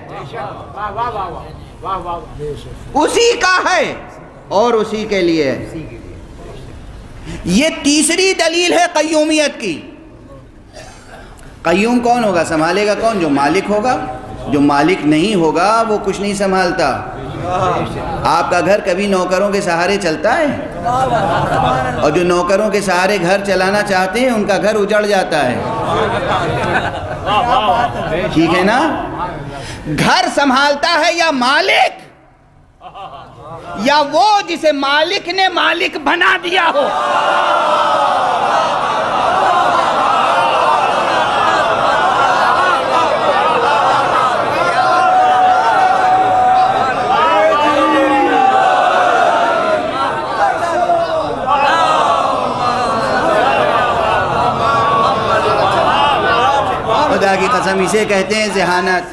اسی کا ہے اور اسی کے لیے ہے۔ یہ تیسری دلیل ہے قیومیت کی۔ قیوم کون ہوگا؟ سنبھالے گا کون؟ جو مالک ہوگا۔ جو مالک نہیں ہوگا وہ کچھ نہیں سنبھالتا۔ آپ کا گھر کبھی نوکروں کے سہارے چلتا ہے؟ اور جو نوکروں کے سہارے گھر چلانا چاہتے ہیں ان کا گھر اجڑ جاتا ہے، ٹھیک ہے نا؟ گھر سنبھالتا ہے یا مالک، یا وہ جسے مالک نے مالک بنا دیا ہو؟ خدا کی قسم اسے کہتے ہیں ذہانت۔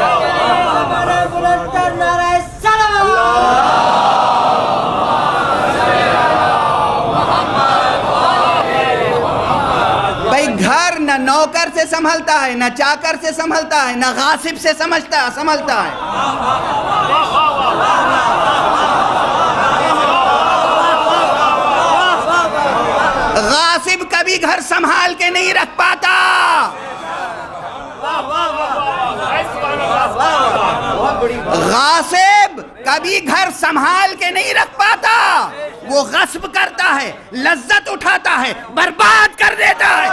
بھائی گھر نہ نوکر سے سنبھلتا ہے، نہ چاکر سے سنبھلتا ہے، نہ غاصب سے سنبھلتا ہے۔ غاصب کبھی گھر سنبھال کے نہیں رکھ پاتا، غاصب کبھی گھر سنبھال کے نہیں رکھ پاتا، وہ غصب کرتا ہے، لذت اٹھاتا ہے، برباد کر دیتا ہے۔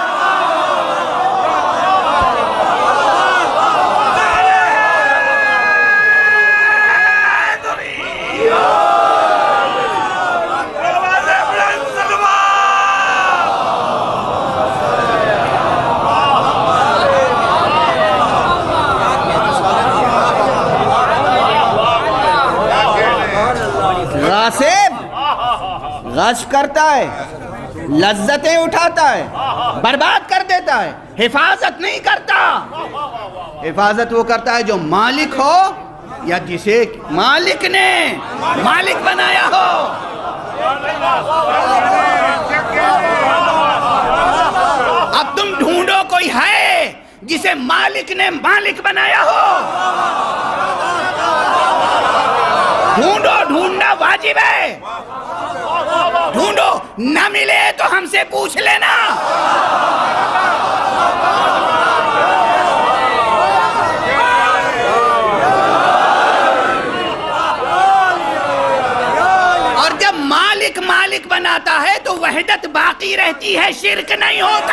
غصب کرتا ہے، لذتیں اٹھاتا ہے، برباد کر دیتا ہے، حفاظت نہیں کرتا۔ حفاظت وہ کرتا ہے جو مالک ہو یا جسے مالک نے مالک بنایا ہو۔ اب تم ڈھونڈو کوئی ہے جسے مالک نے مالک بنایا ہو، ڈھونڈنا واجب ہے، ڈھونڈو، نہ ملے تو ہم سے پوچھ لینا۔ اور جب مالک مالک بناتا ہے تو وحدت باقی رہتی ہے، شرک نہیں ہوتا۔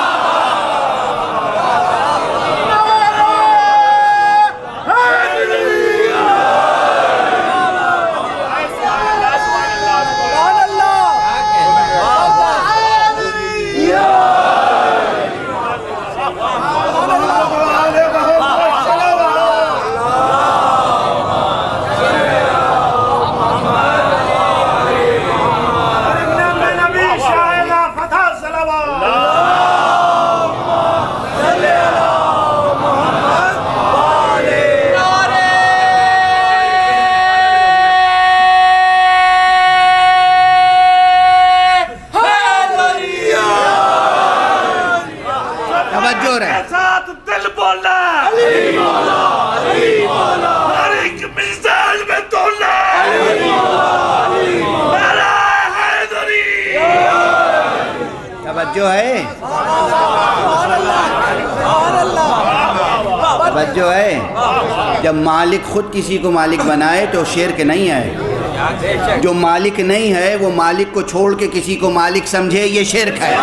جو ہے جب مالک خود کسی کو مالک بنائے تو شرک نہیں ہے، جو مالک نہیں ہے وہ مالک کو چھوڑ کے کسی کو مالک سمجھے، یہ شرک ہے۔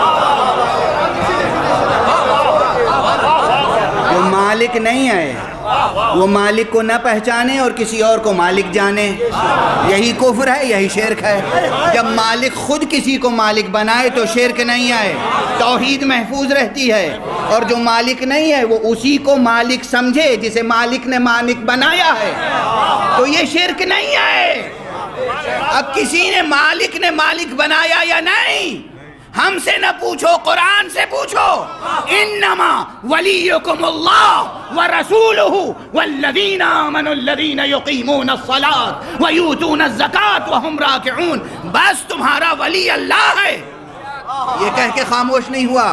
جو مالک نہیں ہے وہ مالک کو نہ پہچانے اور کسی اور کو مالک جانے، یہی کفر ہے، یہی شرک ہے۔ جب مالک خود کسی کو مالک بنائے تو شرک نہیں آئے، توحید محفوظ رہتی ہے، اور جو مالک نہیں ہے وہ اسی کو مالک سمجھے جسے مالک نے مالک بنایا ہے، تو یہ شرک نہیں ہے۔ اب کسی نے مالک بنایا یا نہیں، ہم سے نہ پوچھو، قرآن سے پوچھو۔ انما ولیکم اللہ ورسولہ والذین آمنوا الذین یقیمون الصلاۃ ویؤتون الزکاۃ وہم راکعون، بس تمہارا ولی اللہ ہے۔ یہ کہہ کے خاموش نہیں ہوا۔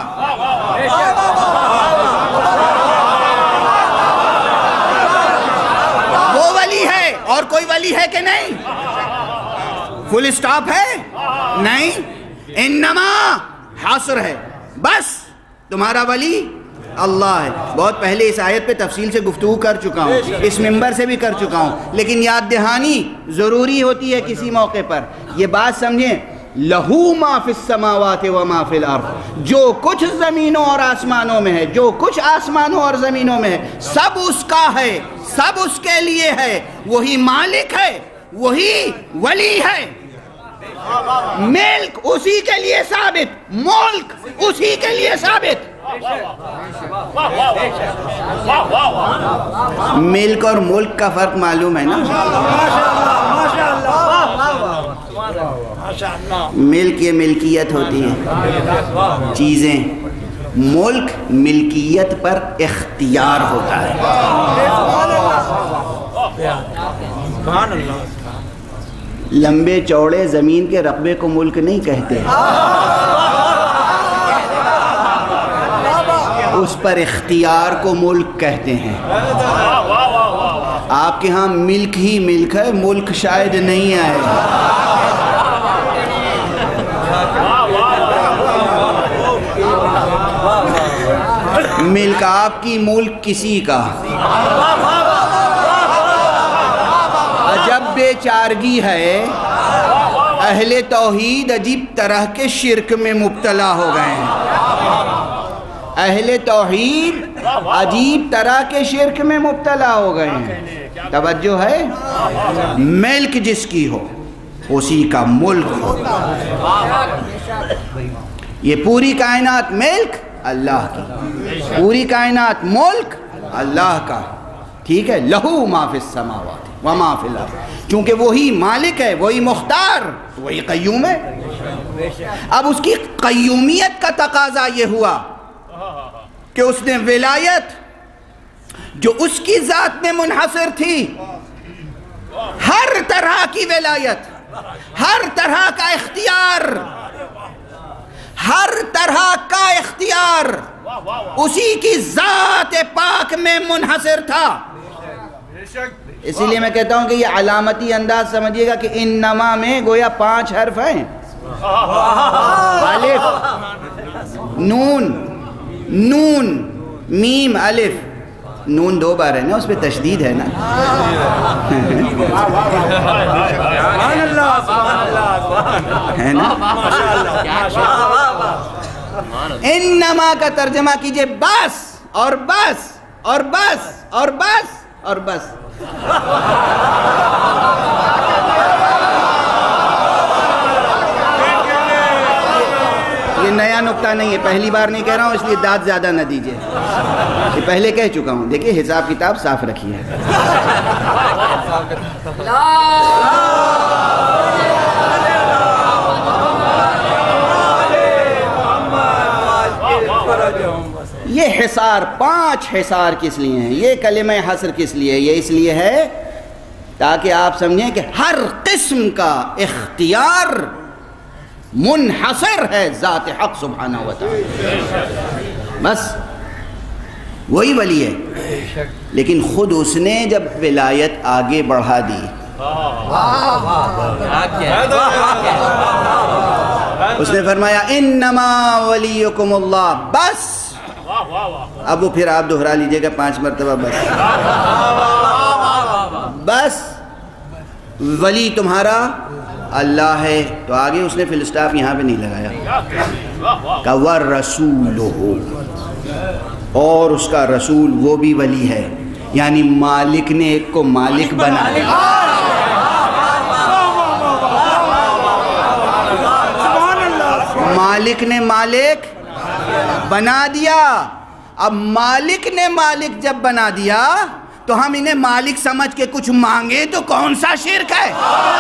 وہ ولی ہے، اور کوئی ولی ہے کہ نہیں؟ فل اسٹاپ ہے؟ نہیں، انما حاصر ہے، بس تمہارا ولی اللہ ہے۔ بہت پہلے اس آیت پہ تفصیل سے گفتگو کر چکا ہوں، اس ممبر سے بھی کر چکا ہوں، لیکن یاد دہانی ضروری ہوتی ہے کسی موقع پر۔ یہ بات سمجھیں، لہو ما فی السماوات و ما فی الارض، جو کچھ زمینوں اور آسمانوں میں ہے، جو کچھ آسمانوں اور زمینوں میں ہے، سب اس کا ہے، سب اس کے لیے ہے۔ وہی مالک ہے، وہی ولی ہے۔ ملک اسی کے لیے ثابت، ملک اسی کے لیے ثابت۔ ملک اور ملک کا فرق معلوم ہے نا؟ ملک یہ ملکیت ہوتی ہے چیزیں، ملک ملکیت پر اختیار ہوتا ہے۔ لمبے چوڑے زمین کے رقبے کو ملک نہیں کہتے، اس پر اختیار کو ملک کہتے ہیں۔ آپ کے ہاں ملک ہی ملک ہے، ملک شاید نہیں ہے۔ ملک آپ کی، ملک کسی کا۔ عجب بے چارگی ہے، اہل توحید عجیب طرح کے شرک میں مبتلا ہو گئے ہیں۔ اہل توحید عجیب طرح کے شرک میں مبتلا ہو گئے ہیں۔ توجہ ہے، ملک جس کی ہو اسی کا ملک ہو۔ یہ پوری کائنات ملک اللہ کی، پوری کائنات ملک اللہ کا، ٹھیک ہے؟ لہو ما فی السماوات وما فی الارض، چونکہ وہی مالک ہے، وہی مختار، وہی قیوم ہے۔ اب اس کی قیومیت کا تقاضا یہ ہوا کہ اس نے ولایت جو اس کی ذات میں منحصر تھی، ہر طرح کی ولایت، ہر طرح کا اختیار، ہر طرح کا اختیار اسی کی ذات پاک میں منحصر تھا۔ اسی لیے میں کہتا ہوں کہ یہ علامتی انداز سمجھیے گا کہ انما میں گویا 5 حرف ہیں، الف، نون، نون، میم، الف۔ نون 2 بار ہے نا، اس پہ تشدید ہے نا۔ ہے نا؟ انما کا ترجمہ کیجئے بس اور بس اور بس اور بس اور بس۔ یہ نیا نکتہ نہیں ہے، پہلی بار نہیں کہہ رہا ہوں، اس لیے داد زیادہ نہ دیجئے، یہ پہلے کہہ چکا ہوں۔ دیکھیے حساب کتاب صاف رکھیے۔ یہ حصار، 5 حصار کس لیے ہیں؟ یہ کلمہ حصر کس لیے؟ یہ اس لیے ہے تاکہ آپ سمجھیں کہ ہر قسم کا اختیار منحصر ہے ذات حق سبحانہ و تعالی، بس وہی ولی ہے۔ لیکن خود اس نے جب ولایت آگے بڑھا دی، اس نے فرمایا انما ولیکم اللہ، بس۔ اب وہ پھر آپ دہرا لیجئے گا 5 مرتبہ، بس بس ولی تمہارا اللہ ہے۔ تو آگے اس نے فل اسٹاپ یہاں پہ نہیں لگایا، کہ وَالرَّسُولُهُ، اور اس کا رسول وہ بھی ولی ہے۔ یعنی مالک نے ایک کو مالک بنا دیا. مالک نے مالک بنا دیا. اب مالک نے مالک جب بنا دیا تو ہم انہیں مالک سمجھ کے کچھ مانگے تو کون سا شرک ہے؟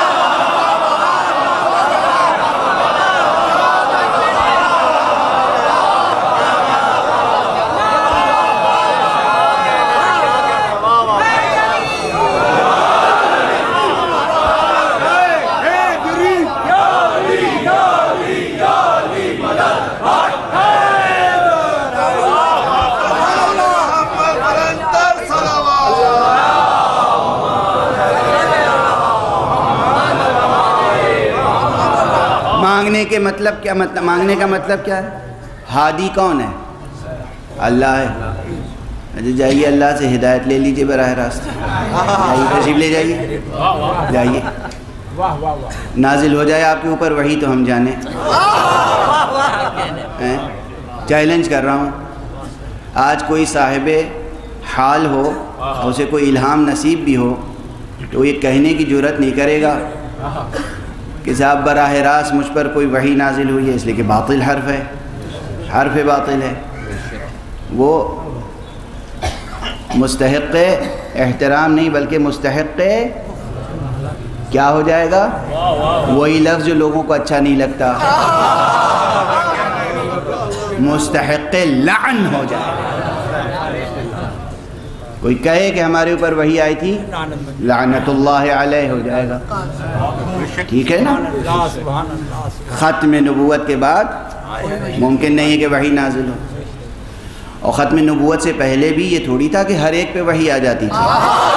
مانگنے کے مطلب کیا؟ مانگنے کا مطلب کیا ہے؟ ہادی کون ہے؟ اللہ ہے. اچھا جائیے اللہ سے ہدایت لے لیجئے براہ راست. جائیے تشریف لے جائیے. جائیے نازل ہو جائے آپ کے اوپر وحی تو ہم جانیں. چیلنج کر رہا ہوں. آج کوئی صاحب حال ہو اسے کوئی الہام نصیب بھی ہو تو یہ کہنے کی جرات نہیں کرے گا کہ صاحب براہ راست مجھ پر کوئی وحی نازل ہوئی ہے، اس لیے کہ باطل حرف ہے، حرف باطل ہے. وہ مستحق احترام نہیں بلکہ مستحق کیا ہو جائے گا؟ وہی لفظ جو لوگوں کو اچھا نہیں لگتا، مستحق لعن ہو جائے گا. کوئی کہے کہ ہمارے اوپر وحی آئی تھی، لعنت اللہ علیہ ہو جائے گا. ٹھیک ہے نا؟ ختم نبوت کے بعد ممکن نہیں ہے کہ وحی نازل ہو. اور ختم نبوت سے پہلے بھی یہ تھوڑی تھا کہ ہر ایک پہ وحی آ جاتی تھی.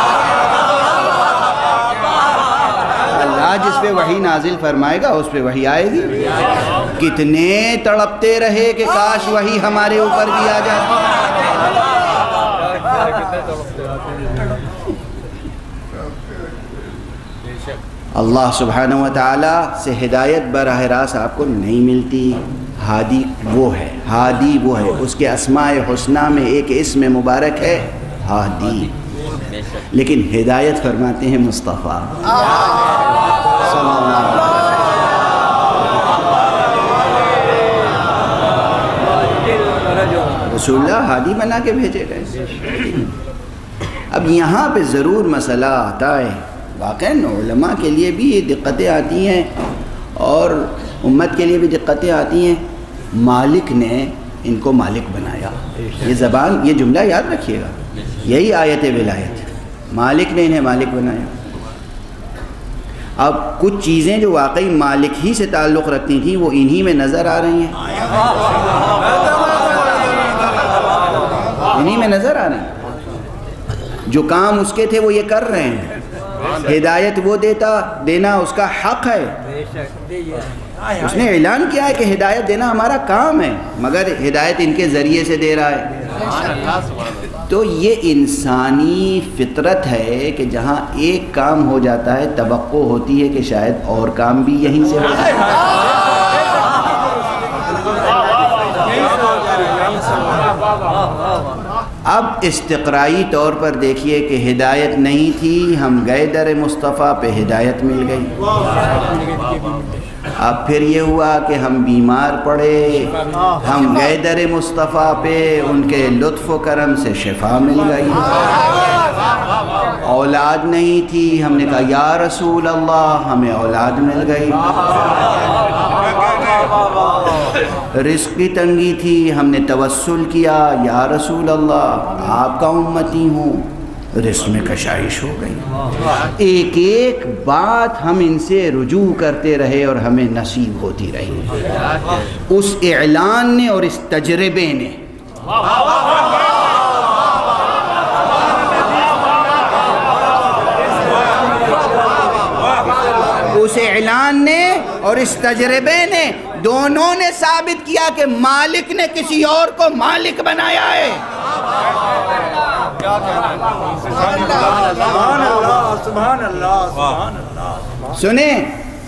اللہ جس پہ وحی نازل فرمائے گا اس پہ وحی آئے گی. کتنے تڑپتے رہے کہ کاش وحی ہمارے اوپر بھی آ جاتی. اللہ سبحانہ وتعالی سے ہدایت براہ راست آپ کو نہیں ملتی. ہادی وہ ہے، ہادی وہ ہے. اس کے اسماء حسنہ میں ایک اسم مبارک ہے ہادی، لیکن ہدایت فرماتے ہیں مصطفیٰ صلی اللہ علیہ وسلم. رسول اللہ ہادی بنا کے بھیجے گئے. اب یہاں پہ ضرور مسئلہ آتا ہے. واقعاً علماء کے لیے بھی یہ دقتیں آتی ہیں اور امت کے لیے بھی دقتیں آتی ہیں. مالک نے ان کو مالک بنایا. یہ جملہ یاد رکھیے گا، یہی آیت ولایت. مالک نے انہیں مالک بنایا. اب کچھ چیزیں جو واقعی مالک ہی سے تعلق رکھتی تھیں وہ انہی میں نظر آ رہی ہیں، انہی میں نظر آ رہے ہیں. جو کام اس کے تھے وہ یہ کر رہے ہیں. ہدایت وہ دینا اس کا حق ہے. اس نے اعلان کیا ہے کہ ہدایت دینا ہمارا کام ہے، مگر ہدایت ان کے ذریعے سے دے رہا ہے. تو یہ انسانی فطرت ہے کہ جہاں ایک کام ہو جاتا ہے توقع ہوتی ہے کہ شاید اور کام بھی یہیں سے ہو جائے. اب استقرائی طور پر دیکھیے کہ ہدایت نہیں تھی، ہم گئے در مصطفیٰ پہ ہدایت مل گئی. اب پھر یہ ہوا کہ ہم بیمار پڑے، ہم گئے در مصطفیٰ پہ، ان کے لطف و کرم سے شفا مل گئی. اولاد نہیں تھی، ہم نے کہا یا رسول اللہ ہمیں اولاد مل گئی. رزق کی تنگی تھی، ہم نے توسل کیا یا رسول اللہ آپ کا امتی ہوں، رزق میں کشائش ہو گئی. ایک ایک بات ہم ان سے رجوع کرتے رہے اور ہمیں نصیب ہوتی رہی. اس اعلان نے اور اس تجربے نے اس اعلان نے اور اس تجربے نے دونوں نے ثابت کیا کہ مالک نے کسی اور کو مالک بنایا ہے. سنیں،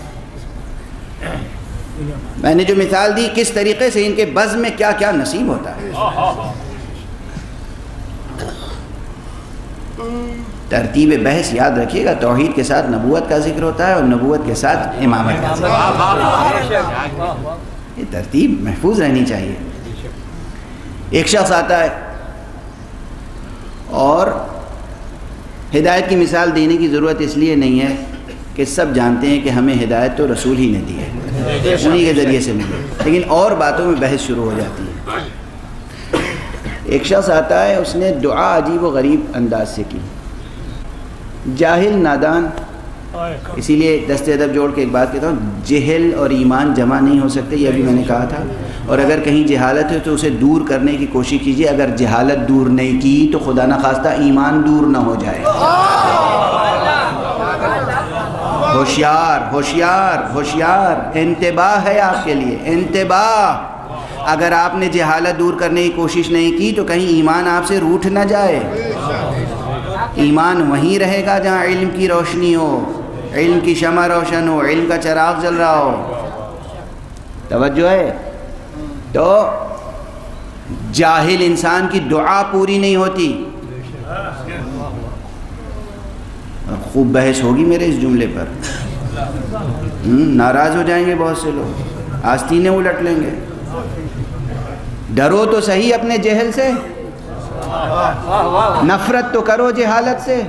میں نے جو مثال دی کس طریقے سے ان کے بزم میں کیا کیا نصیب ہوتا ہے. ترتیب بحث یاد رکھیے گا، توحید کے ساتھ نبوت کا ذکر ہوتا ہے اور نبوت کے ساتھ امامت کا ذکر، یہ ترتیب محفوظ رہنی چاہیے۔ ایک شخص آتا ہے اور ہدایت کی مثال دینے کی ضرورت اس لیے نہیں ہے کہ سب جانتے ہیں کہ ہمیں ہدایت تو رسول ہی نے دی ہے، انہی کے ذریعے سے ملی، لیکن اور باتوں میں بحث شروع ہو جاتی ہے۔ ایک شخص آتا ہے، اس نے دعا عجیب و غریب انداز سے کی، جاہل نادان، اسی لیے دست ادب جوڑ کے ایک بات کہتا ہوں، جہل اور ایمان جمع نہیں ہو سکتے، یہ ابھی میں نے کہا تھا، اور اگر کہیں جہالت ہے تو اسے دور کرنے کی کوشش کیجیے، اگر جہالت دور نہیں کی تو خدا نخواستہ ایمان دور نہ ہو جائے۔ ہوشیار ہوشیار ہوشیار، انتباہ ہے آپ کے لیے، انتباہ، اگر آپ نے جہالت دور کرنے کی کوشش نہیں کی تو کہیں ایمان آپ سے روٹھ نہ جائے۔ ایمان وہیں رہے گا جہاں علم کی روشنی ہو، علم کی شمع روشن ہو، علم کا چراغ جل رہا ہو۔ توجہ ہے؟ تو جاہل انسان کی دعا پوری نہیں ہوتی۔ خوب بحث ہوگی میرے اس جملے پر، ناراض ہو جائیں گے بہت سے لوگ، آستینیں الٹ لیں گے۔ ڈرو تو صحیح اپنے جہل سے، نفرت تو کرو جہالت سے۔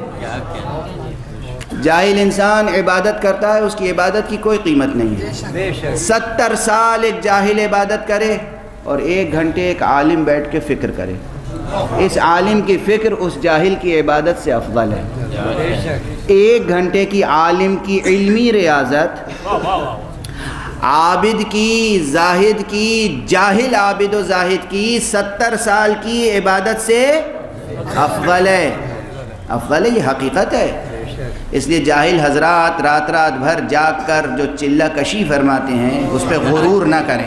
جاہل انسان عبادت کرتا ہے، اس کی عبادت کی کوئی قیمت نہیں ہے۔ 70 سال ایک جاہل عبادت کرے اور 1 گھنٹے ایک عالم بیٹھ کے فکر کرے، اس عالم کی فکر اس جاہل کی عبادت سے افضل ہے۔ 1 گھنٹے کی عالم کی علمی ریاضت عابد کی، زاہد کی، جاہل عابد و زاہد کی 70 سال کی عبادت سے افضل ہے، افضل ہے، یہ حقیقت ہے۔ اس لیے جاہل حضرات رات رات بھر جاگ کر جو چلہ کشی فرماتے ہیں اس پہ غرور نہ کریں،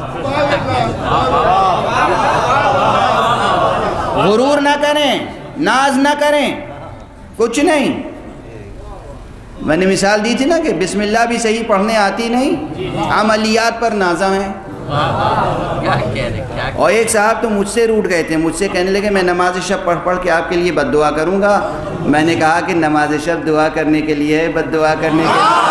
غرور نہ کریں، ناز نہ کریں، کچھ نہیں۔ میں نے مثال دی تھی نا کہ بسم اللہ بھی صحیح پڑھنے آتی نہیں، عملیات پر نازاں ہیں۔ اور ایک صاحب تو مجھ سے روٹ گئے تھے، مجھ سے کہنے لگے میں نماز شب پڑھ پڑھ کے آپ کے لیے بد دعا کروں گا۔ میں نے کہا کہ نماز شب دعا کرنے کے لیے ہے، بد دعا کرنے کے لیے۔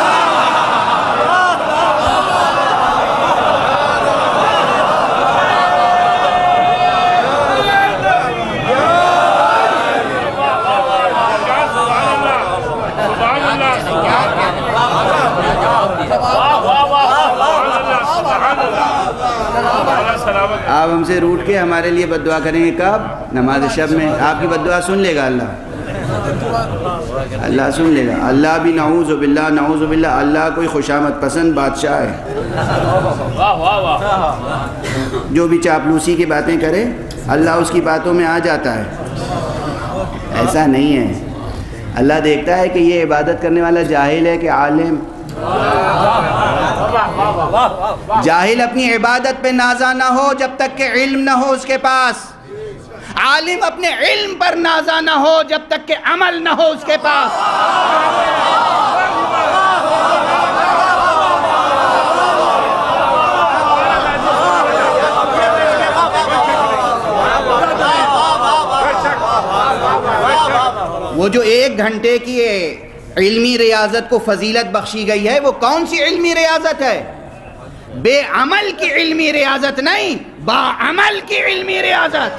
آپ ہم سے روٹ کے ہمارے لیے بد دعا کریں گے کب؟ نماز شب میں۔ آپ کی بد دعا سن لے گا اللہ، اللہ سن لے گا۔ اللہ بھی نعوذ باللہ، نعوذ باللہ، اللہ کوئی خوشامد پسند بادشاہ ہے، جو بھی چاپلوسی کی باتیں کرے اللہ اس کی باتوں میں آ جاتا ہے۔ ایسا نہیں ہے، اللہ دیکھتا ہے کہ یہ عبادت کرنے والا جاہل ہے کہ عالم۔ جاہل اپنی عبادت پہ نازا نہ ہو جب تک کہ علم نہ ہو اس کے پاس، عالم اپنے علم پر نازا نہ ہو جب تک کہ عمل نہ ہو اس کے پاس۔ وہ جو 1 گھنٹے کی علمی ریاضت کو فضیلت بخشی گئی ہے، وہ کون سی علمی ریاضت ہے؟ بے عمل کی علمی ریاضت نہیں، با عمل کی علمی ریاضت۔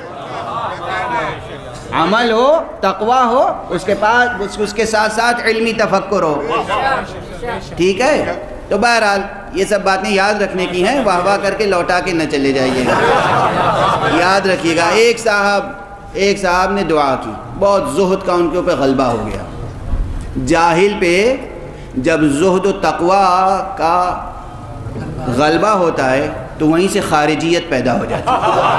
عمل ہو، تقوی ہو، اس کے پاس اس کے ساتھ ساتھ علمی تفکر ہو، ٹھیک ہے؟ تو بہرحال یہ سب باتیں یاد رکھنے کی ہیں، واہ واہ کر کے لوٹا کے نہ چلے جائیے گا، یاد رکھیے گا۔ ایک صاحب نے دعا کی، بہت زہد کا ان کے اوپر غلبہ ہو گیا۔ جاہل پہ جب زہد و تقوی کا غلبہ ہوتا ہے تو وہیں سے خارجیت پیدا ہو جاتی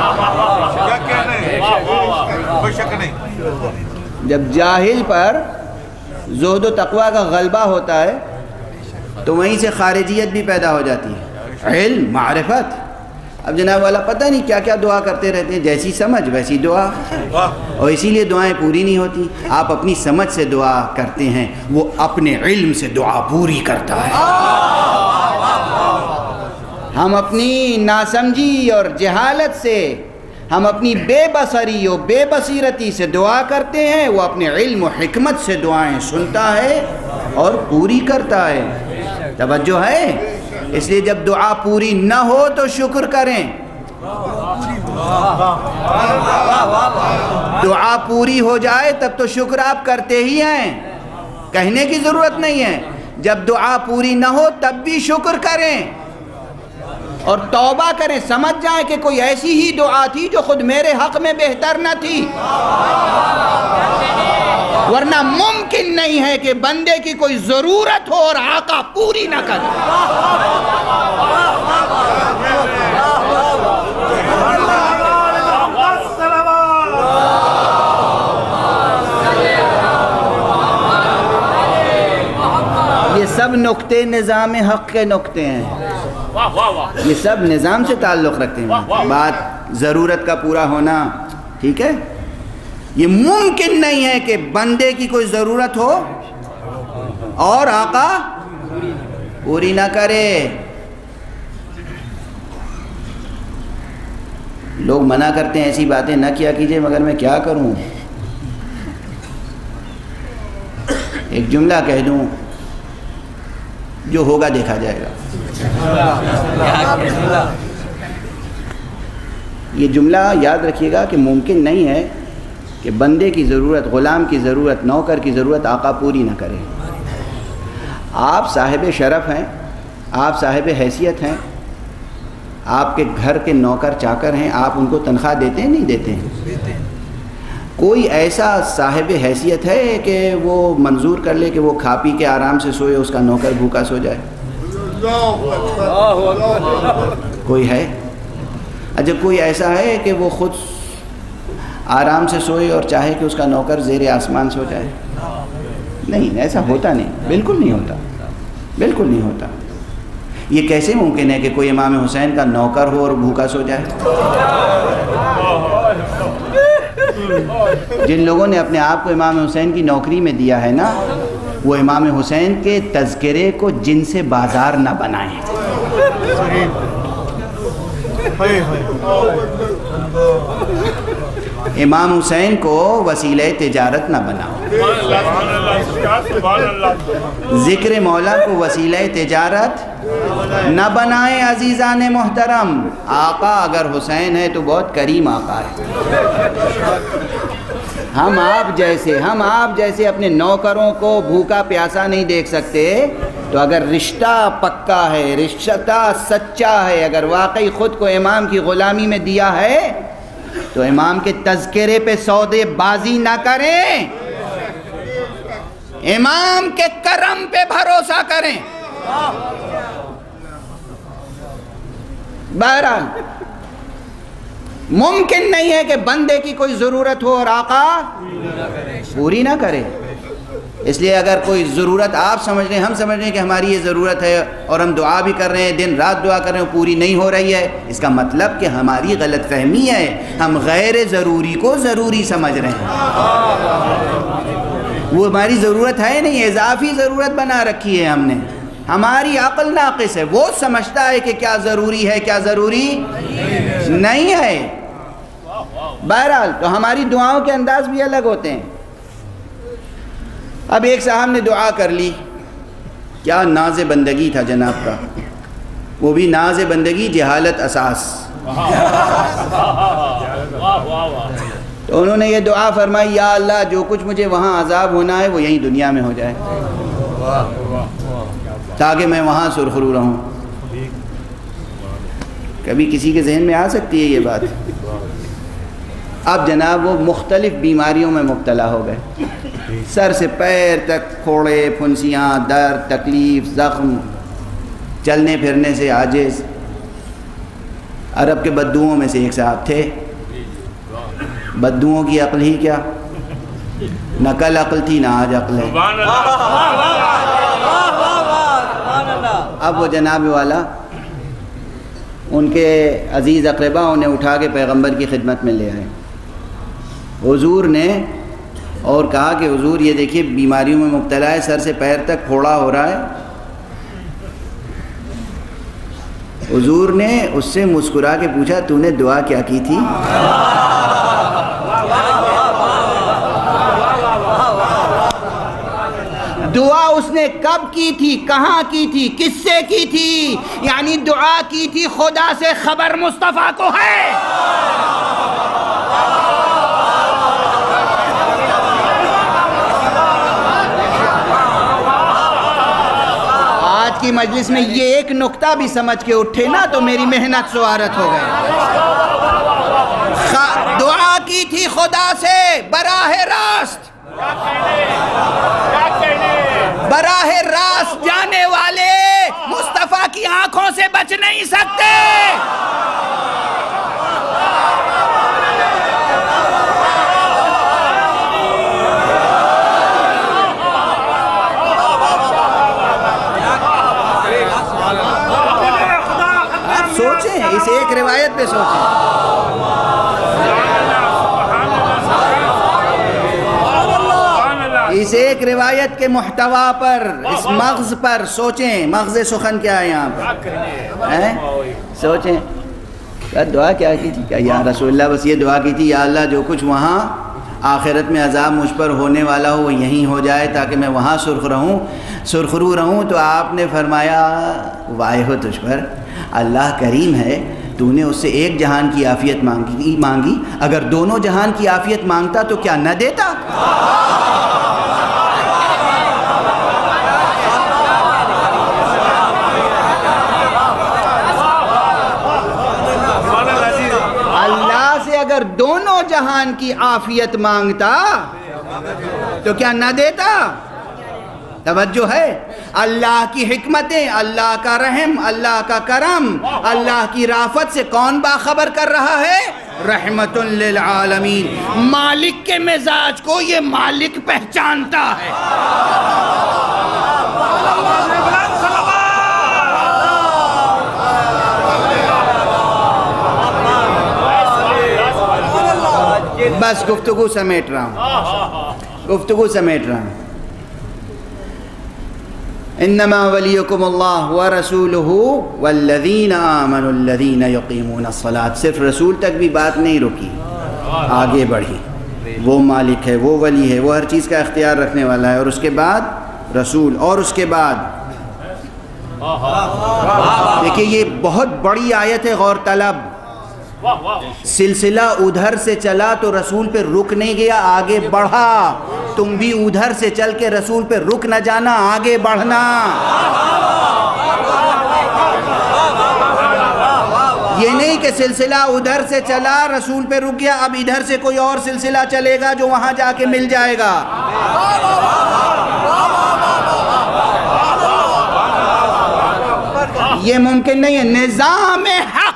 ہے۔ جب جاہل پر زہد و تقوی کا غلبہ ہوتا ہے تو وہیں سے خارجیت بھی پیدا ہو جاتی ہے۔ علم، معرفت۔ اب جناب والا پتہ نہیں کیا کیا دعا کرتے رہتے ہیں، جیسی سمجھ ویسی دعا، اور اسی لیے دعائیں پوری نہیں ہوتی۔ آپ اپنی سمجھ سے دعا کرتے ہیں، وہ اپنے علم سے دعا پوری کرتا ہے۔ ہم اپنی ناسمجھی اور جہالت سے ہم اپنی بے بصری و بے بصیرتی سے دعا کرتے ہیں، وہ اپنے علم و حکمت سے دعائیں سنتا ہے اور پوری کرتا ہے۔ توجہ ہے؟ اس لیے جب دعا پوری نہ ہو تو شکر کریں۔ دعا پوری ہو جائے تب تو شکر آپ کرتے ہی ہیں، کہنے کی ضرورت نہیں ہے۔ جب دعا پوری نہ ہو تب بھی شکر کریں اور توبہ کریں، سمجھ جائیں کہ کوئی ایسی ہی دعا تھی جو خود میرے حق میں بہتر نہ تھی، ورنہ ممکن نہیں ہے کہ بندے کی کوئی ضرورت ہو اور آقا پوری نہ کرے۔ یہ سب نقطے نظام حق کے نقطے ہیں، یہ سب نظام سے تعلق رکھتے ہیں۔ بات ضرورت کا پورا ہونا، ٹھیک ہے؟ یہ ممکن نہیں ہے کہ بندے کی کوئی ضرورت ہو اور آقا پوری نہ کرے۔ لوگ منع کرتے ہیں ایسی باتیں نہ کیا کیجئے، مگر میں کیا کروں؟ ایک جملہ کہہ دوں، جو ہوگا دیکھا جائے گا۔ یہ جملہ یاد رکھیے گا کہ ممکن نہیں ہے کہ بندے کی ضرورت، غلام کی ضرورت، نوکر کی ضرورت آقا پوری نہ کرے۔ آپ صاحب شرف ہیں، آپ صاحب حیثیت ہیں، آپ کے گھر کے نوکر چاکر ہیں، آپ ان کو تنخواہ دیتے ہیں نہیں دیتے ہیں؟ کوئی ایسا صاحب حیثیت ہے کہ وہ منظور کر لے کہ وہ کھا پی کے آرام سے سوئے، اس کا نوکر بھوکا سو جائے؟ کوئی ہے؟ اچھا کوئی ایسا ہے کہ وہ خود آرام سے سوئے اور چاہے کہ اس کا نوکر زیر آسمان سو جائے؟ نہیں، ایسا ہوتا نہیں، بالکل نہیں ہوتا، بالکل نہیں ہوتا۔ یہ کیسے ممکن ہے کہ کوئی امام حسین کا نوکر ہو اور بھوکا سو جائے؟ جن لوگوں نے اپنے آپ کو امام حسین کی نوکری میں دیا ہے نا، وہ امام حسین کے تذکرے کو جن سے بازار نہ بنائیں۔ امام حسین کو وسیلہ تجارت نہ بناؤ، ذکر مولا کو وسیلہ تجارت نہ بنائیں۔ عزیزان محترم، آقا اگر حسین ہے تو بہت کریم آقا ہے۔ ہم آپ جیسے اپنے نوکروں کو بھوکا پیاسا نہیں دیکھ سکتے، تو اگر رشتہ پکا ہے، رشتہ سچا ہے، اگر واقعی خود کو امام کی غلامی میں دیا ہے تو امام کے تذکرے پہ سودے بازی نہ کریں، امام کے کرم پہ بھروسہ کریں۔ بہرحال ممکن نہیں ہے کہ بندے کی کوئی ضرورت ہو اور آقا پوری نہ کرے۔ اس لیے اگر کوئی ضرورت آپ سمجھ رہے ہیں، ہم سمجھ رہے ہیں کہ ہماری یہ ضرورت ہے اور ہم دعا بھی کر رہے ہیں، دن رات دعا کر رہے ہیں، پوری نہیں ہو رہی ہے، اس کا مطلب کہ ہماری غلط فہمی ہے، ہم غیر ضروری کو ضروری سمجھ رہے ہیں۔ وہ ہماری ضرورت ہے نہیں، اضافی ضرورت بنا رکھی ہے ہم نے۔ ہماری عقل ناقص ہے، وہ سمجھتا ہے کہ کیا ضروری ہے کیا ضروری نہیں ہے۔ بہرحال تو ہماری دعاؤں کے انداز بھی الگ ہوتے ہیں۔ اب ایک صاحب نے دعا کر لی، کیا ناز بندگی تھا جناب کا، وہ بھی ناز بندگی جہالت اساس۔ تو انہوں نے یہ دعا فرمائی، یا اللہ جو کچھ مجھے وہاں عذاب ہونا ہے وہ یہیں دنیا میں ہو جائے تاکہ میں وہاں سرخرو رہوں۔ کبھی کسی کے ذہن میں آ سکتی ہے یہ بات؟ اب جناب وہ مختلف بیماریوں میں مبتلا ہو گئے، سر سے پیر تک پھوڑے پھنسیاں، درد، تکلیف، زخم، چلنے پھرنے سے عاجز۔ عرب کے بدوؤں میں سے ایک صاحب تھے، بدوؤں کی عقل ہی کیا، نہ کل عقل تھی نہ آج عقل ہے۔ اب وہ جناب والا ان کے عزیز اقربا انہیں اٹھا کے پیغمبر کی خدمت میں لے آئے حضور نے، اور کہا کہ حضور یہ دیکھیے بیماریوں میں مبتلا ہے، سر سے پیر تک پھوڑا ہو رہا ہے، حضور نے اس سے مسکرا کے پوچھا تو نے دعا کیا کی تھی؟ دعا اس نے کب کی تھی، کہاں کی تھی، کس سے کی تھی؟ یعنی دعا کی تھی خدا سے، خبر مصطفیٰ کو ہے۔ آج کی مجلس میں یہ ایک نقطہ بھی سمجھ کے اٹھے نا تو میری محنت سوارت ہو گئی۔ دعا کی تھی خدا سے براہ راست، براہ راست جانے والے مصطفیٰ کی آنکھوں سے بچ نہیں سکتے۔ آپ سوچیں، اس ایک روایت پہ سوچیں۔ اس ایک روایت کے محتوا پر، اس مغز پر سوچیں۔ مغز سخن کیا ہے یہاں پر؟ سوچیں دعا کیا کی تھی؟ کیا یا رسول اللہ بس یہ دعا کی تھی، یا اللہ جو کچھ وہاں آخرت میں عذاب مجھ پر ہونے والا ہو وہ یہیں ہو جائے تاکہ میں وہاں سرخرو رہوں۔ تو آپ نے فرمایا وائے ہو تجھ پر، اللہ کریم ہے، تو نے اس سے ایک جہان کی عافیت مانگی، اگر دونوں جہان کی عافیت مانگتا تو کیا نہ دیتا؟ اگر دونوں جہان کی عافیت مانگتا تو کیا نہ دیتا؟ توجہ ہے، اللہ کی حکمتیں، اللہ کا رحم، اللہ کا کرم، اللہ کی رافت سے کون باخبر کر رہا ہے؟ رحمت للعالمین۔ مالک کے مزاج کو یہ مالک پہچانتا ہے۔ بس گفتگو سمیٹ رہا ہوں، انما ولیکم اللہ ورسولہ والذین آمنوا الذین یقیمون الصلاۃ۔ صرف رسول تک بھی بات نہیں رکی، آگے بڑھی۔ وہ مالک ہے، وہ ولی ہے، وہ ہر چیز کا اختیار رکھنے والا ہے، اور اس کے بعد رسول، اور اس کے بعد دیکھیں یہ بہت بڑی آیت ہے، غور طلب۔ سلسلہ ادھر سے چلا تو رسول پہ رک نہیں گیا، آگے بڑھا۔ تم بھی ادھر سے چل کے رسول پہ رک نہ جانا، آگے بڑھنا۔ یہ نہیں کہ سلسلہ ادھر سے چلا رسول پہ رک گیا، اب ادھر سے کوئی اور سلسلہ چلے گا جو وہاں جا کے مل جائے گا۔ یہ ممکن نہیں ہے۔ نظام حق،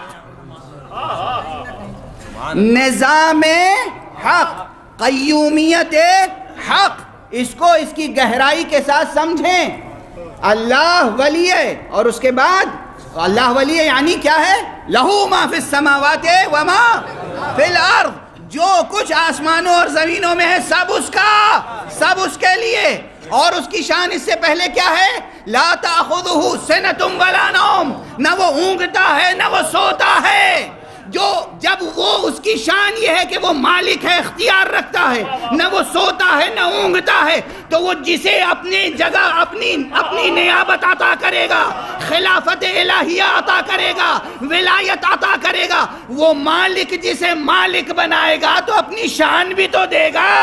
نظام حق، قیومیت حق، اس کو اس کی گہرائی کے ساتھ سمجھیں۔ اللہ ولی ہے، اور اس کے بعد اللہ ولی ہے یعنی کیا ہے؟ لہو ما فی السماوات وما فی الارض، جو کچھ آسمانوں اور زمینوں میں ہے سب اس کا، سب اس کے لیے۔ اور اس کی شان اس سے پہلے کیا ہے؟ لا تأخذہ سنۃ ولا نوم، نہ وہ اونگتا ہے نہ وہ سوتا ہے۔ جب وہ اس کی شان یہ ہے کہ وہ مالک ہے، اختیار رکھتا ہے، نہ وہ سوتا ہے نہ اونگتا ہے، تو وہ جسے اپنی جگہ اپنی نیابت عطا کرے گا، خلافت الہیہ عطا کرے گا، ولایت عطا کرے گا، وہ مالک جسے مالک بنائے گا تو اپنی شان بھی تو دے گا۔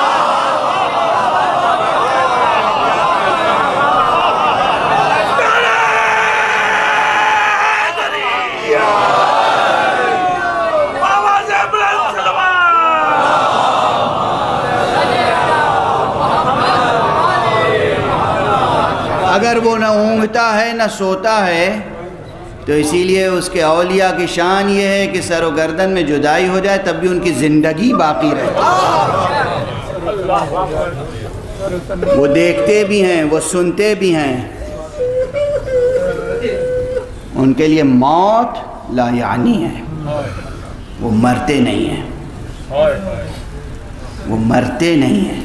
اگر وہ نہ اونگتا ہے نہ سوتا ہے تو اسی لیے اس کے اولیاء کی شان یہ ہے کہ سر و گردن میں جدائی ہو جائے تب بھی ان کی زندگی باقی رہتی ہے۔ وہ دیکھتے بھی ہیں، وہ سنتے بھی ہیں، ان کے لیے موت لا یعنی ہے، وہ مرتے نہیں ہیں، وہ مرتے نہیں ہیں۔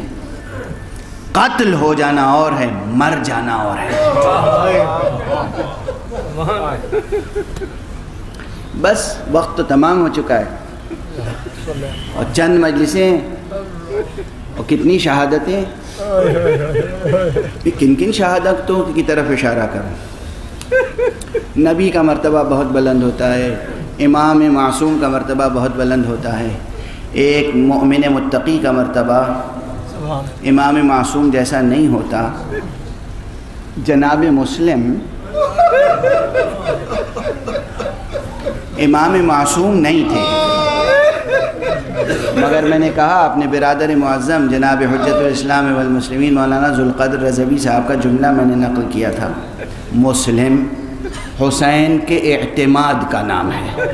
قتل ہو جانا اور ہے، مر جانا اور ہے۔ بس وقت تو تمام ہو چکا ہے، اور چند مجلسیں اور کتنی شہادتیں، کن کن شہادتوں کی طرف اشارہ کروں؟ نبی کا مرتبہ بہت بلند ہوتا ہے، امام معصوم کا مرتبہ بہت بلند ہوتا ہے، ایک مومن متقی کا مرتبہ امام معصوم جیسا نہیں ہوتا۔ جناب مسلم امام معصوم نہیں تھے، مگر میں نے کہا اپنے برادر معظم جناب حجت الاسلام والمسلمین مولانا ذوالقدر رضوی صاحب کا جملہ میں نے نقل کیا تھا، مسلم حسین کے اعتماد کا نام ہے۔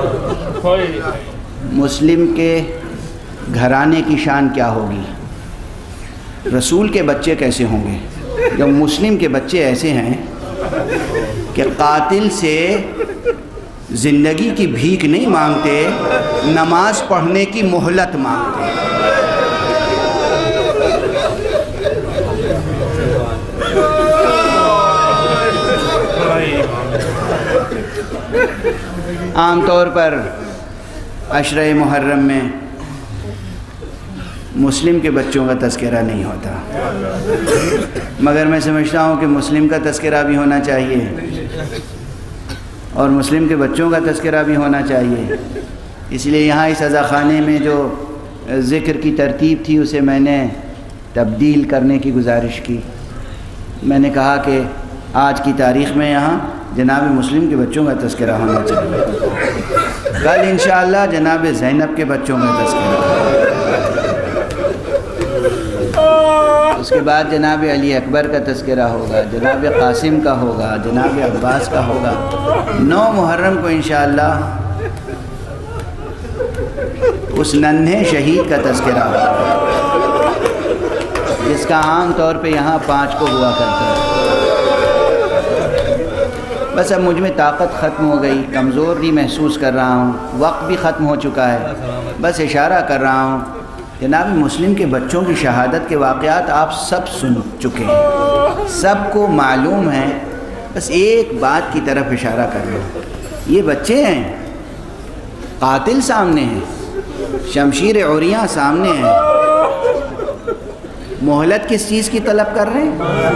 مسلم کے گھرانے کی شان کیا ہوگی، رسول کے بچے کیسے ہوں گے؟ جب مسلم کے بچے ایسے ہیں کہ قاتل سے زندگی کی بھیک نہیں مانگتے، نماز پڑھنے کی مہلت مانگتے۔ عام طور پر عشرہ محرم میں مسلم کے بچوں کا تذکرہ نہیں ہوتا، مگر میں سمجھتا ہوں کہ مسلم کا تذکرہ بھی ہونا چاہیے اور مسلم کے بچوں کا تذکرہ بھی ہونا چاہیے۔ اس لیے یہاں اس عزا خانے میں جو ذکر کی ترتیب تھی اسے میں نے تبدیل کرنے کی گزارش کی۔ میں نے کہا کہ آج کی تاریخ میں یہاں جناب مسلم کے بچوں کا تذکرہ ہونا چاہیے، کل انشاءاللہ جناب زینب کے بچوں کا تذکرہ، اس کے بعد جناب علی اکبر کا تذکرہ ہوگا، جناب قاسم کا ہوگا، جناب عباس کا ہوگا۔ 9 محرم کو انشاءاللہ اس ننھے شہید کا تذکرہ ہوگا جس کا عام طور پہ یہاں 5 کو ہوا کرتا ہے۔ بس اب مجھ میں طاقت ختم ہو گئی، کمزوری محسوس کر رہا ہوں، وقت بھی ختم ہو چکا ہے، بس اشارہ کر رہا ہوں۔ جناب مسلم کے بچوں کی شہادت کے واقعات آپ سب سن چکے ہیں، سب کو معلوم ہے، بس ایک بات کی طرف اشارہ کر لو، یہ بچے ہیں، قاتل سامنے ہیں، شمشیر عریاں سامنے ہیں، مہلت کس چیز کی طلب کر رہے ہیں؟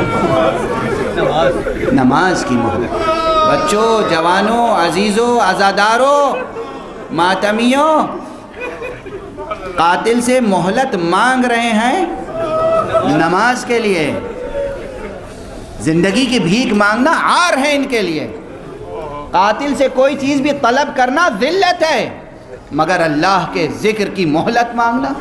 نماز کی مہلت۔ بچوں، جوانوں، عزیزوں، عزاداروں، ماتمیوں، قاتل سے مہلت مانگ رہے ہیں نماز کے لیے، زندگی کی بھیک مانگنا عار ہے ان کے لیے۔ قاتل سے کوئی چیز بھی طلب کرنا ذلت ہے، مگر اللہ کے ذکر کی مہلت مانگنا۔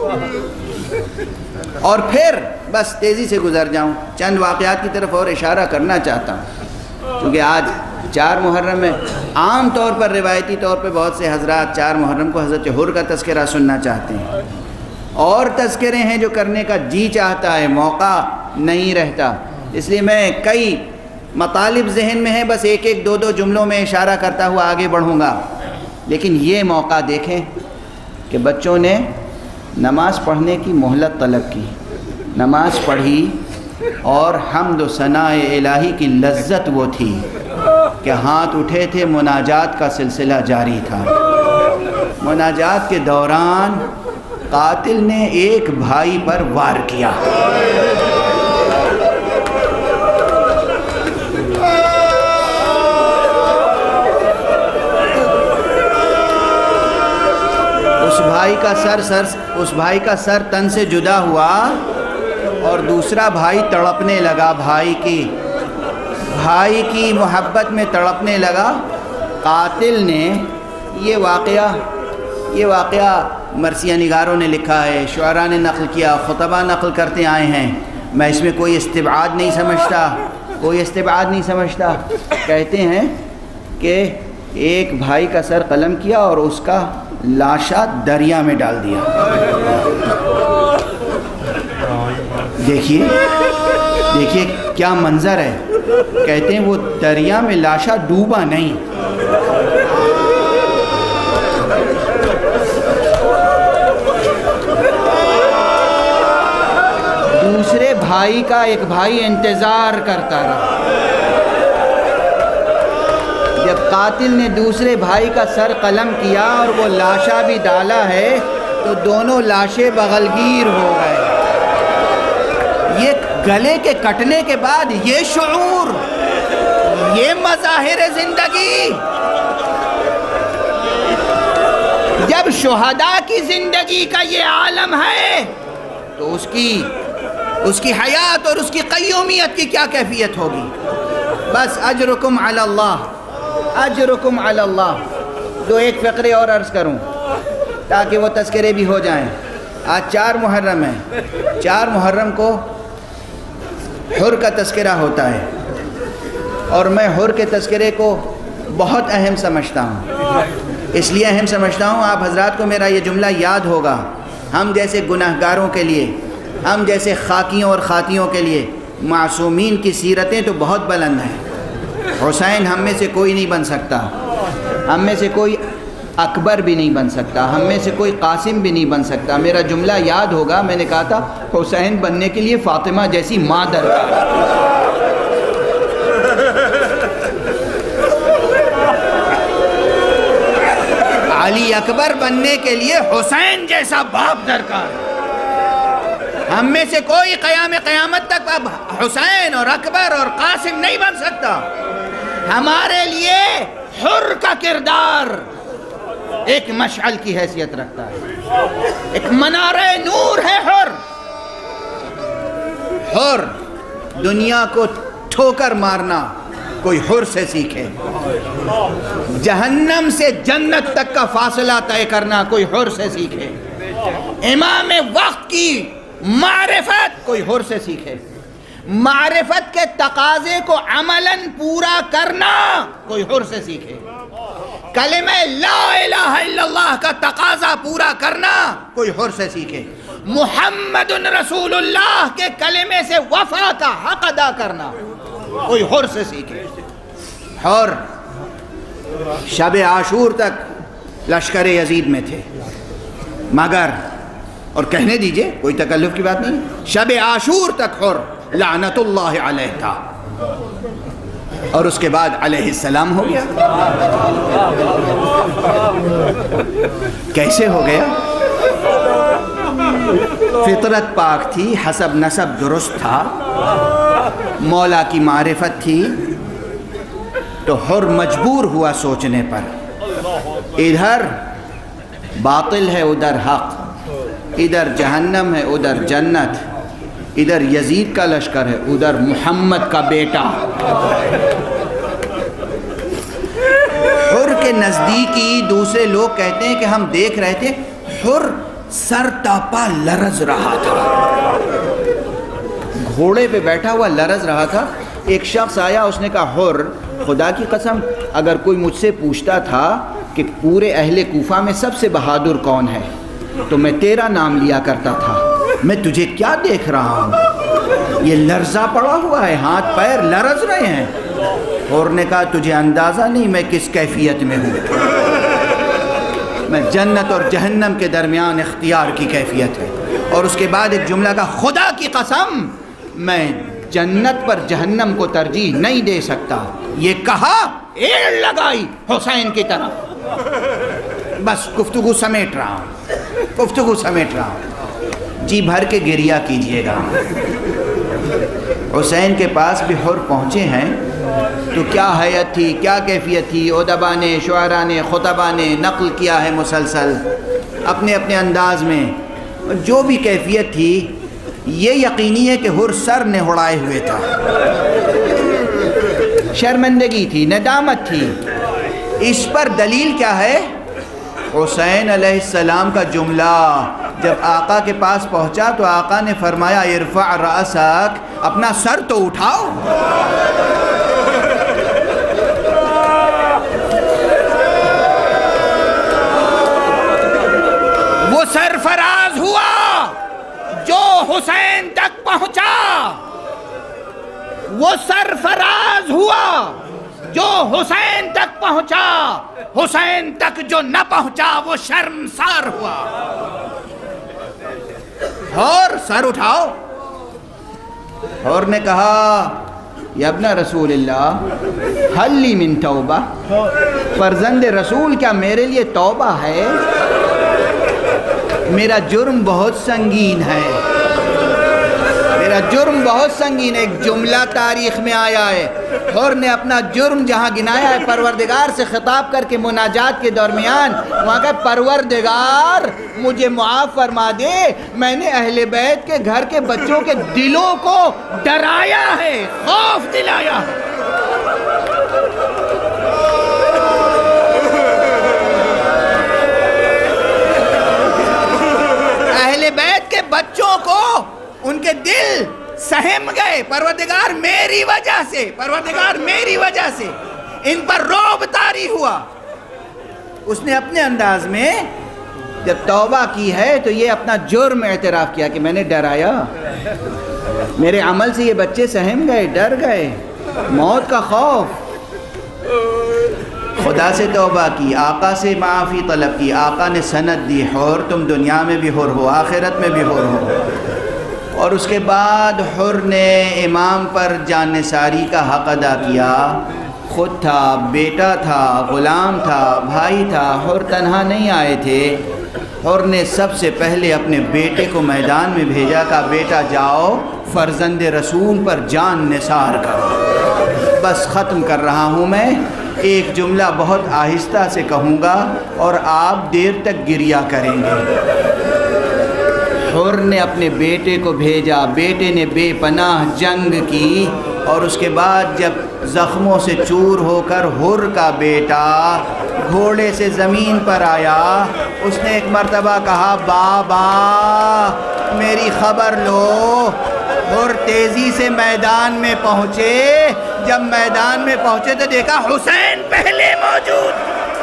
اور پھر بس تیزی سے گزر جاؤں، چند واقعات کی طرف اور اشارہ کرنا چاہتا ہوں، کیونکہ آج 4 محرم میں عام طور پر روایتی طور پہ بہت سے حضرات 4 محرم کو حضرت حر کا تذکرہ سننا چاہتے ہیں، اور تذکرے ہیں جو کرنے کا جی چاہتا ہے، موقع نہیں رہتا، اس لیے میں کئی مطالب ذہن میں ہیں، بس ایک 2 جملوں میں اشارہ کرتا ہوا آگے بڑھوں گا۔ لیکن یہ موقع دیکھیں کہ بچوں نے نماز پڑھنے کی مہلت طلب کی، نماز پڑھی، اور حمد و ثناء الہی کی لذت وہ تھی کہ ہاتھ اٹھے تھے، مناجات کا سلسلہ جاری تھا۔ مناجات کے دوران قاتل نے ایک بھائی پر وار کیا، اس بھائی کا سر تن سے جدا ہوا، اور دوسرا بھائی تڑپنے لگا، بھائی کی محبت میں تڑپنے لگا۔ قاتل نے یہ واقعہ مرثیہ نگاروں نے لکھا ہے، شعراء نے نقل کیا، خطبہ نقل کرتے آئے ہیں، میں اس میں کوئی استبعاد نہیں سمجھتا، کہتے ہیں کہ ایک بھائی کا سر قلم کیا اور اس کا لاشا دریا میں ڈال دیا۔ دیکھیے کیا منظر ہے، کہتے ہیں وہ دریا میں لاشا ڈوبا نہیں، دوسرے بھائی کا ایک بھائی انتظار کرتا رہا، جب قاتل نے دوسرے بھائی کا سر قلم کیا اور وہ لاشا بھی ڈالا ہے تو دونوں لاشیں بغلگیر ہو گئے۔ یہ گلے کے کٹنے کے بعد یہ شعور، یہ مظاہر زندگی، جب شہداء کی زندگی کا یہ عالم ہے تو اس کی حیات اور اس کی قیومیت کی کیا کیفیت ہوگی؟ بس اجرکم علی اللہ، اجرکم علی اللہ۔ دو ایک فقرے اور عرض کروں تاکہ وہ تذکرے بھی ہو جائیں۔ آج 4 محرم ہے، 4 محرم کو حر کا تذکرہ ہوتا ہے، اور میں حر کے تذکرے کو بہت اہم سمجھتا ہوں۔ اس لیے اہم سمجھتا ہوں، آپ حضرات کو میرا یہ جملہ یاد ہوگا، ہم جیسے گناہگاروں کے لیے، ہم جیسے خاکیوں اور خاتیوں کے لیے معصومین کی سیرتیں تو بہت بلند ہیں۔ حسین ہم میں سے کوئی نہیں بن سکتا، ہم میں سے کوئی اکبر بھی نہیں بن سکتا، ہم میں سے کوئی قاسم بھی نہیں بن سکتا۔ میرا جملہ یاد ہوگا، میں نے کہا تھا حسین بننے کے لیے فاطمہ جیسی ماں درکار۔ علی اکبر بننے کے لیے حسین جیسا باپ درکار۔ ہم میں سے کوئی قیامت تک اب حسین اور اکبر اور قاسم نہیں بن سکتا۔ ہمارے لیے حر کا کردار ایک مشعل کی حیثیت رکھتا ہے، ایک منارہ نور ہے حر۔ حر، دنیا کو ٹھوکر مارنا کوئی حر سے سیکھے، جہنم سے جنت تک کا فاصلہ طے کرنا کوئی حر سے سیکھے، امام وقت کی معرفت کوئی حر سے سیکھے، معرفت کے تقاضے کو عملاً پورا کرنا کوئی حر سے سیکھے، کلمہ لا الہ الا اللہ کا تقاضا پورا کرنا کوئی حر سے سیکھے، محمد رسول اللہ کے کلمے سے وفا کا حق ادا کرنا کوئی حر سے سیکھے۔ حر شب عاشور تک لشکر یزید میں تھے، مگر، اور کہنے دیجئے کوئی تکلف کی بات نہیں، شب عاشور تک حر لعنت اللہ علیہ تھا، اور اس کے بعد علیہ السلام ہو گیا۔ کیسے ہو گیا؟ فطرت پاک تھی، حسب نسب درست تھا، مولا کی معرفت تھی، تو حر مجبور ہوا سوچنے پر، ادھر باطل ہے ادھر حق، ادھر جہنم ہے ادھر جنت، ادھر یزید کا لشکر ہے ادھر محمد کا بیٹا۔ حر کے نزدیکی دوسرے لوگ کہتے ہیں کہ ہم دیکھ رہے تھے حر سر تاپا لرز رہا تھا، گھوڑے پہ بیٹھا ہوا لرز رہا تھا۔ ایک شخص آیا، اس نے کہا حر، خدا کی قسم اگر کوئی مجھ سے پوچھتا تھا کہ پورے اہل کوفہ میں سب سے بہادر کون ہے تو میں تیرا نام لیا کرتا تھا، میں تجھے کیا دیکھ رہا ہوں؟ یہ لرزہ پڑا ہوا ہے، ہاتھ پیر لرز رہے ہیں۔ حر نے کہا تجھے اندازہ نہیں میں کس کیفیت میں ہوں، میں جنت اور جہنم کے درمیان اختیار کی کیفیت ہے۔ اور اس کے بعد ایک جملہ کا، خدا کی قسم میں جنت پر جہنم کو ترجیح نہیں دے سکتا۔ یہ کہا، ایڑ لگائی حسین کی طرف، بس گفتگو سمیٹ رہا ہوں، گفتگو سمیٹ رہا ہوں، جی بھر کے گریہ کیجئے گا۔ حسین کے پاس بھی حر پہنچے ہیں تو کیا حیت تھی، کیا کیفیت تھی، ادبا نے، شعراء نے، خطبہ نے نقل کیا ہے مسلسل اپنے اپنے انداز میں، جو بھی کیفیت تھی یہ یقینی ہے کہ حر سر نہڑائے ہوئے تھا، شرمندگی تھی، ندامت تھی۔ اس پر دلیل کیا ہے؟ حسین علیہ السلام کا جملہ جب آقا کے پاس پہنچا تو آقا نے فرمایا ارفع رأسک، اپنا سر تو اٹھاؤ۔ وہ سرفراز ہوا جو حسین تک پہنچا، وہ سرفراز ہوا جو حسین تک پہنچا، حسین تک جو نہ پہنچا وہ شرمسار ہوا۔ اور سر اٹھاؤ۔ اور نے کہا یا ابن رسول اللہ حل لی من توبہ، فرزند رسول کیا میرے لیے توبہ ہے؟ میرا جرم بہت سنگین ہے، میرا جرم بہت سنگین ہے۔ ایک جملہ تاریخ میں آیا ہے، حر نے اپنا جرم جہاں گنایا ہے پروردگار سے خطاب کر کے مناجات کے درمیان، وہاں کہ پروردگار مجھے معاف فرما دے، میں نے اہل بیت کے گھر کے بچوں کے دلوں کو ڈرایا ہے، خوف دلایا ہے۔ اہل بیت کے بچوں کو ان کے دل سہم گئے، پروردگار میری وجہ سے، پروردگار میری وجہ سے ان پر رعب طاری ہوا۔ اس نے اپنے انداز میں جب توبہ کی ہے تو یہ اپنا جرم اعتراف کیا کہ میں نے ڈرایا، میرے عمل سے یہ بچے سہم گئے، ڈر گئے، موت کا خوف۔ خدا سے توبہ کی، آقا سے معافی طلب کی، آقا نے سند دی، حر تم دنیا میں بھی حر ہو، آخرت میں بھی حر ہو۔ اور اس کے بعد حر نے امام پر جان نثاری کا حق ادا کیا، خود تھا، بیٹا تھا، غلام تھا، بھائی تھا، حر تنہا نہیں آئے تھے۔ حر نے سب سے پہلے اپنے بیٹے کو میدان میں بھیجا، کہا بیٹا جاؤ فرزند رسول پر جان نثار کرو۔ بس ختم کر رہا ہوں میں، ایک جملہ بہت آہستہ سے کہوں گا اور آپ دیر تک گریہ کریں گے۔ حر نے اپنے بیٹے کو بھیجا، بیٹے نے بے پناہ جنگ کی، اور اس کے بعد جب زخموں سے چور ہو کر حر کا بیٹا گھوڑے سے زمین پر آیا، اس نے ایک مرتبہ کہا بابا میری خبر لو۔ حر تیزی سے میدان میں پہنچے، جب میدان میں پہنچے تو دیکھا حسین پہلے موجود۔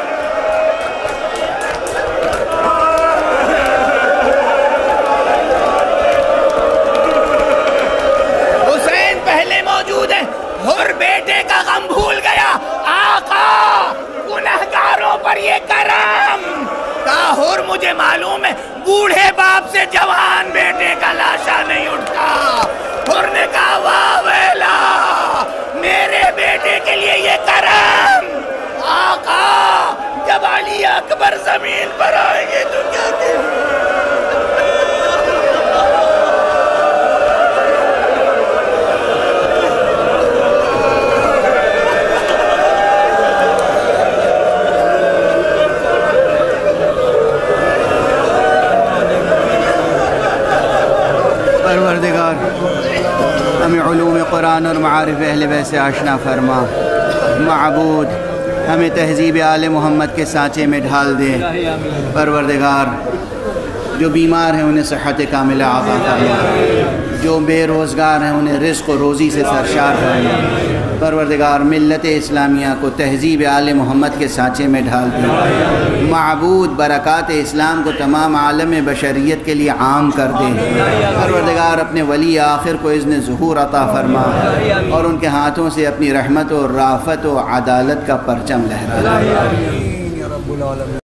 حر بیٹے کا غم بھول گیا، آقا گنہگاروں پر یہ کرم۔ کہا حر مجھے معلوم ہے بوڑھے باپ سے جوان بیٹے کا لاشا نہیں اٹھتا۔ حر نے کہا واہ ویلا، میرے بیٹے کے لیے یہ کرم۔ آقا جب علی اکبر زمین پر آئیں گے تو کیا کہیں؟ پروردگار ہمیں علوم قرآن اور معارف اہل بیت سے آشنا فرما، معبود ہمیں تہذیب آل محمد کے سانچے میں ڈھال دے۔ پروردگار جو بیمار ہیں انہیں صحت کاملہ عطا فرما، جو بے روزگار ہیں انہیں رزق و روزی سے سرشار فرما۔ پروردگار ملت اسلامیہ کو تہذیب آل محمد کے سانچے میں ڈھال دے۔ معبود برکات اسلام کو تمام عالم بشریت کے لیے عام کر دے۔ پروردگار اپنے ولی آخر کو اذن ظہور عطا فرما، اور ان کے ہاتھوں سے اپنی رحمت و رافت و عدالت کا پرچم لہرا دے۔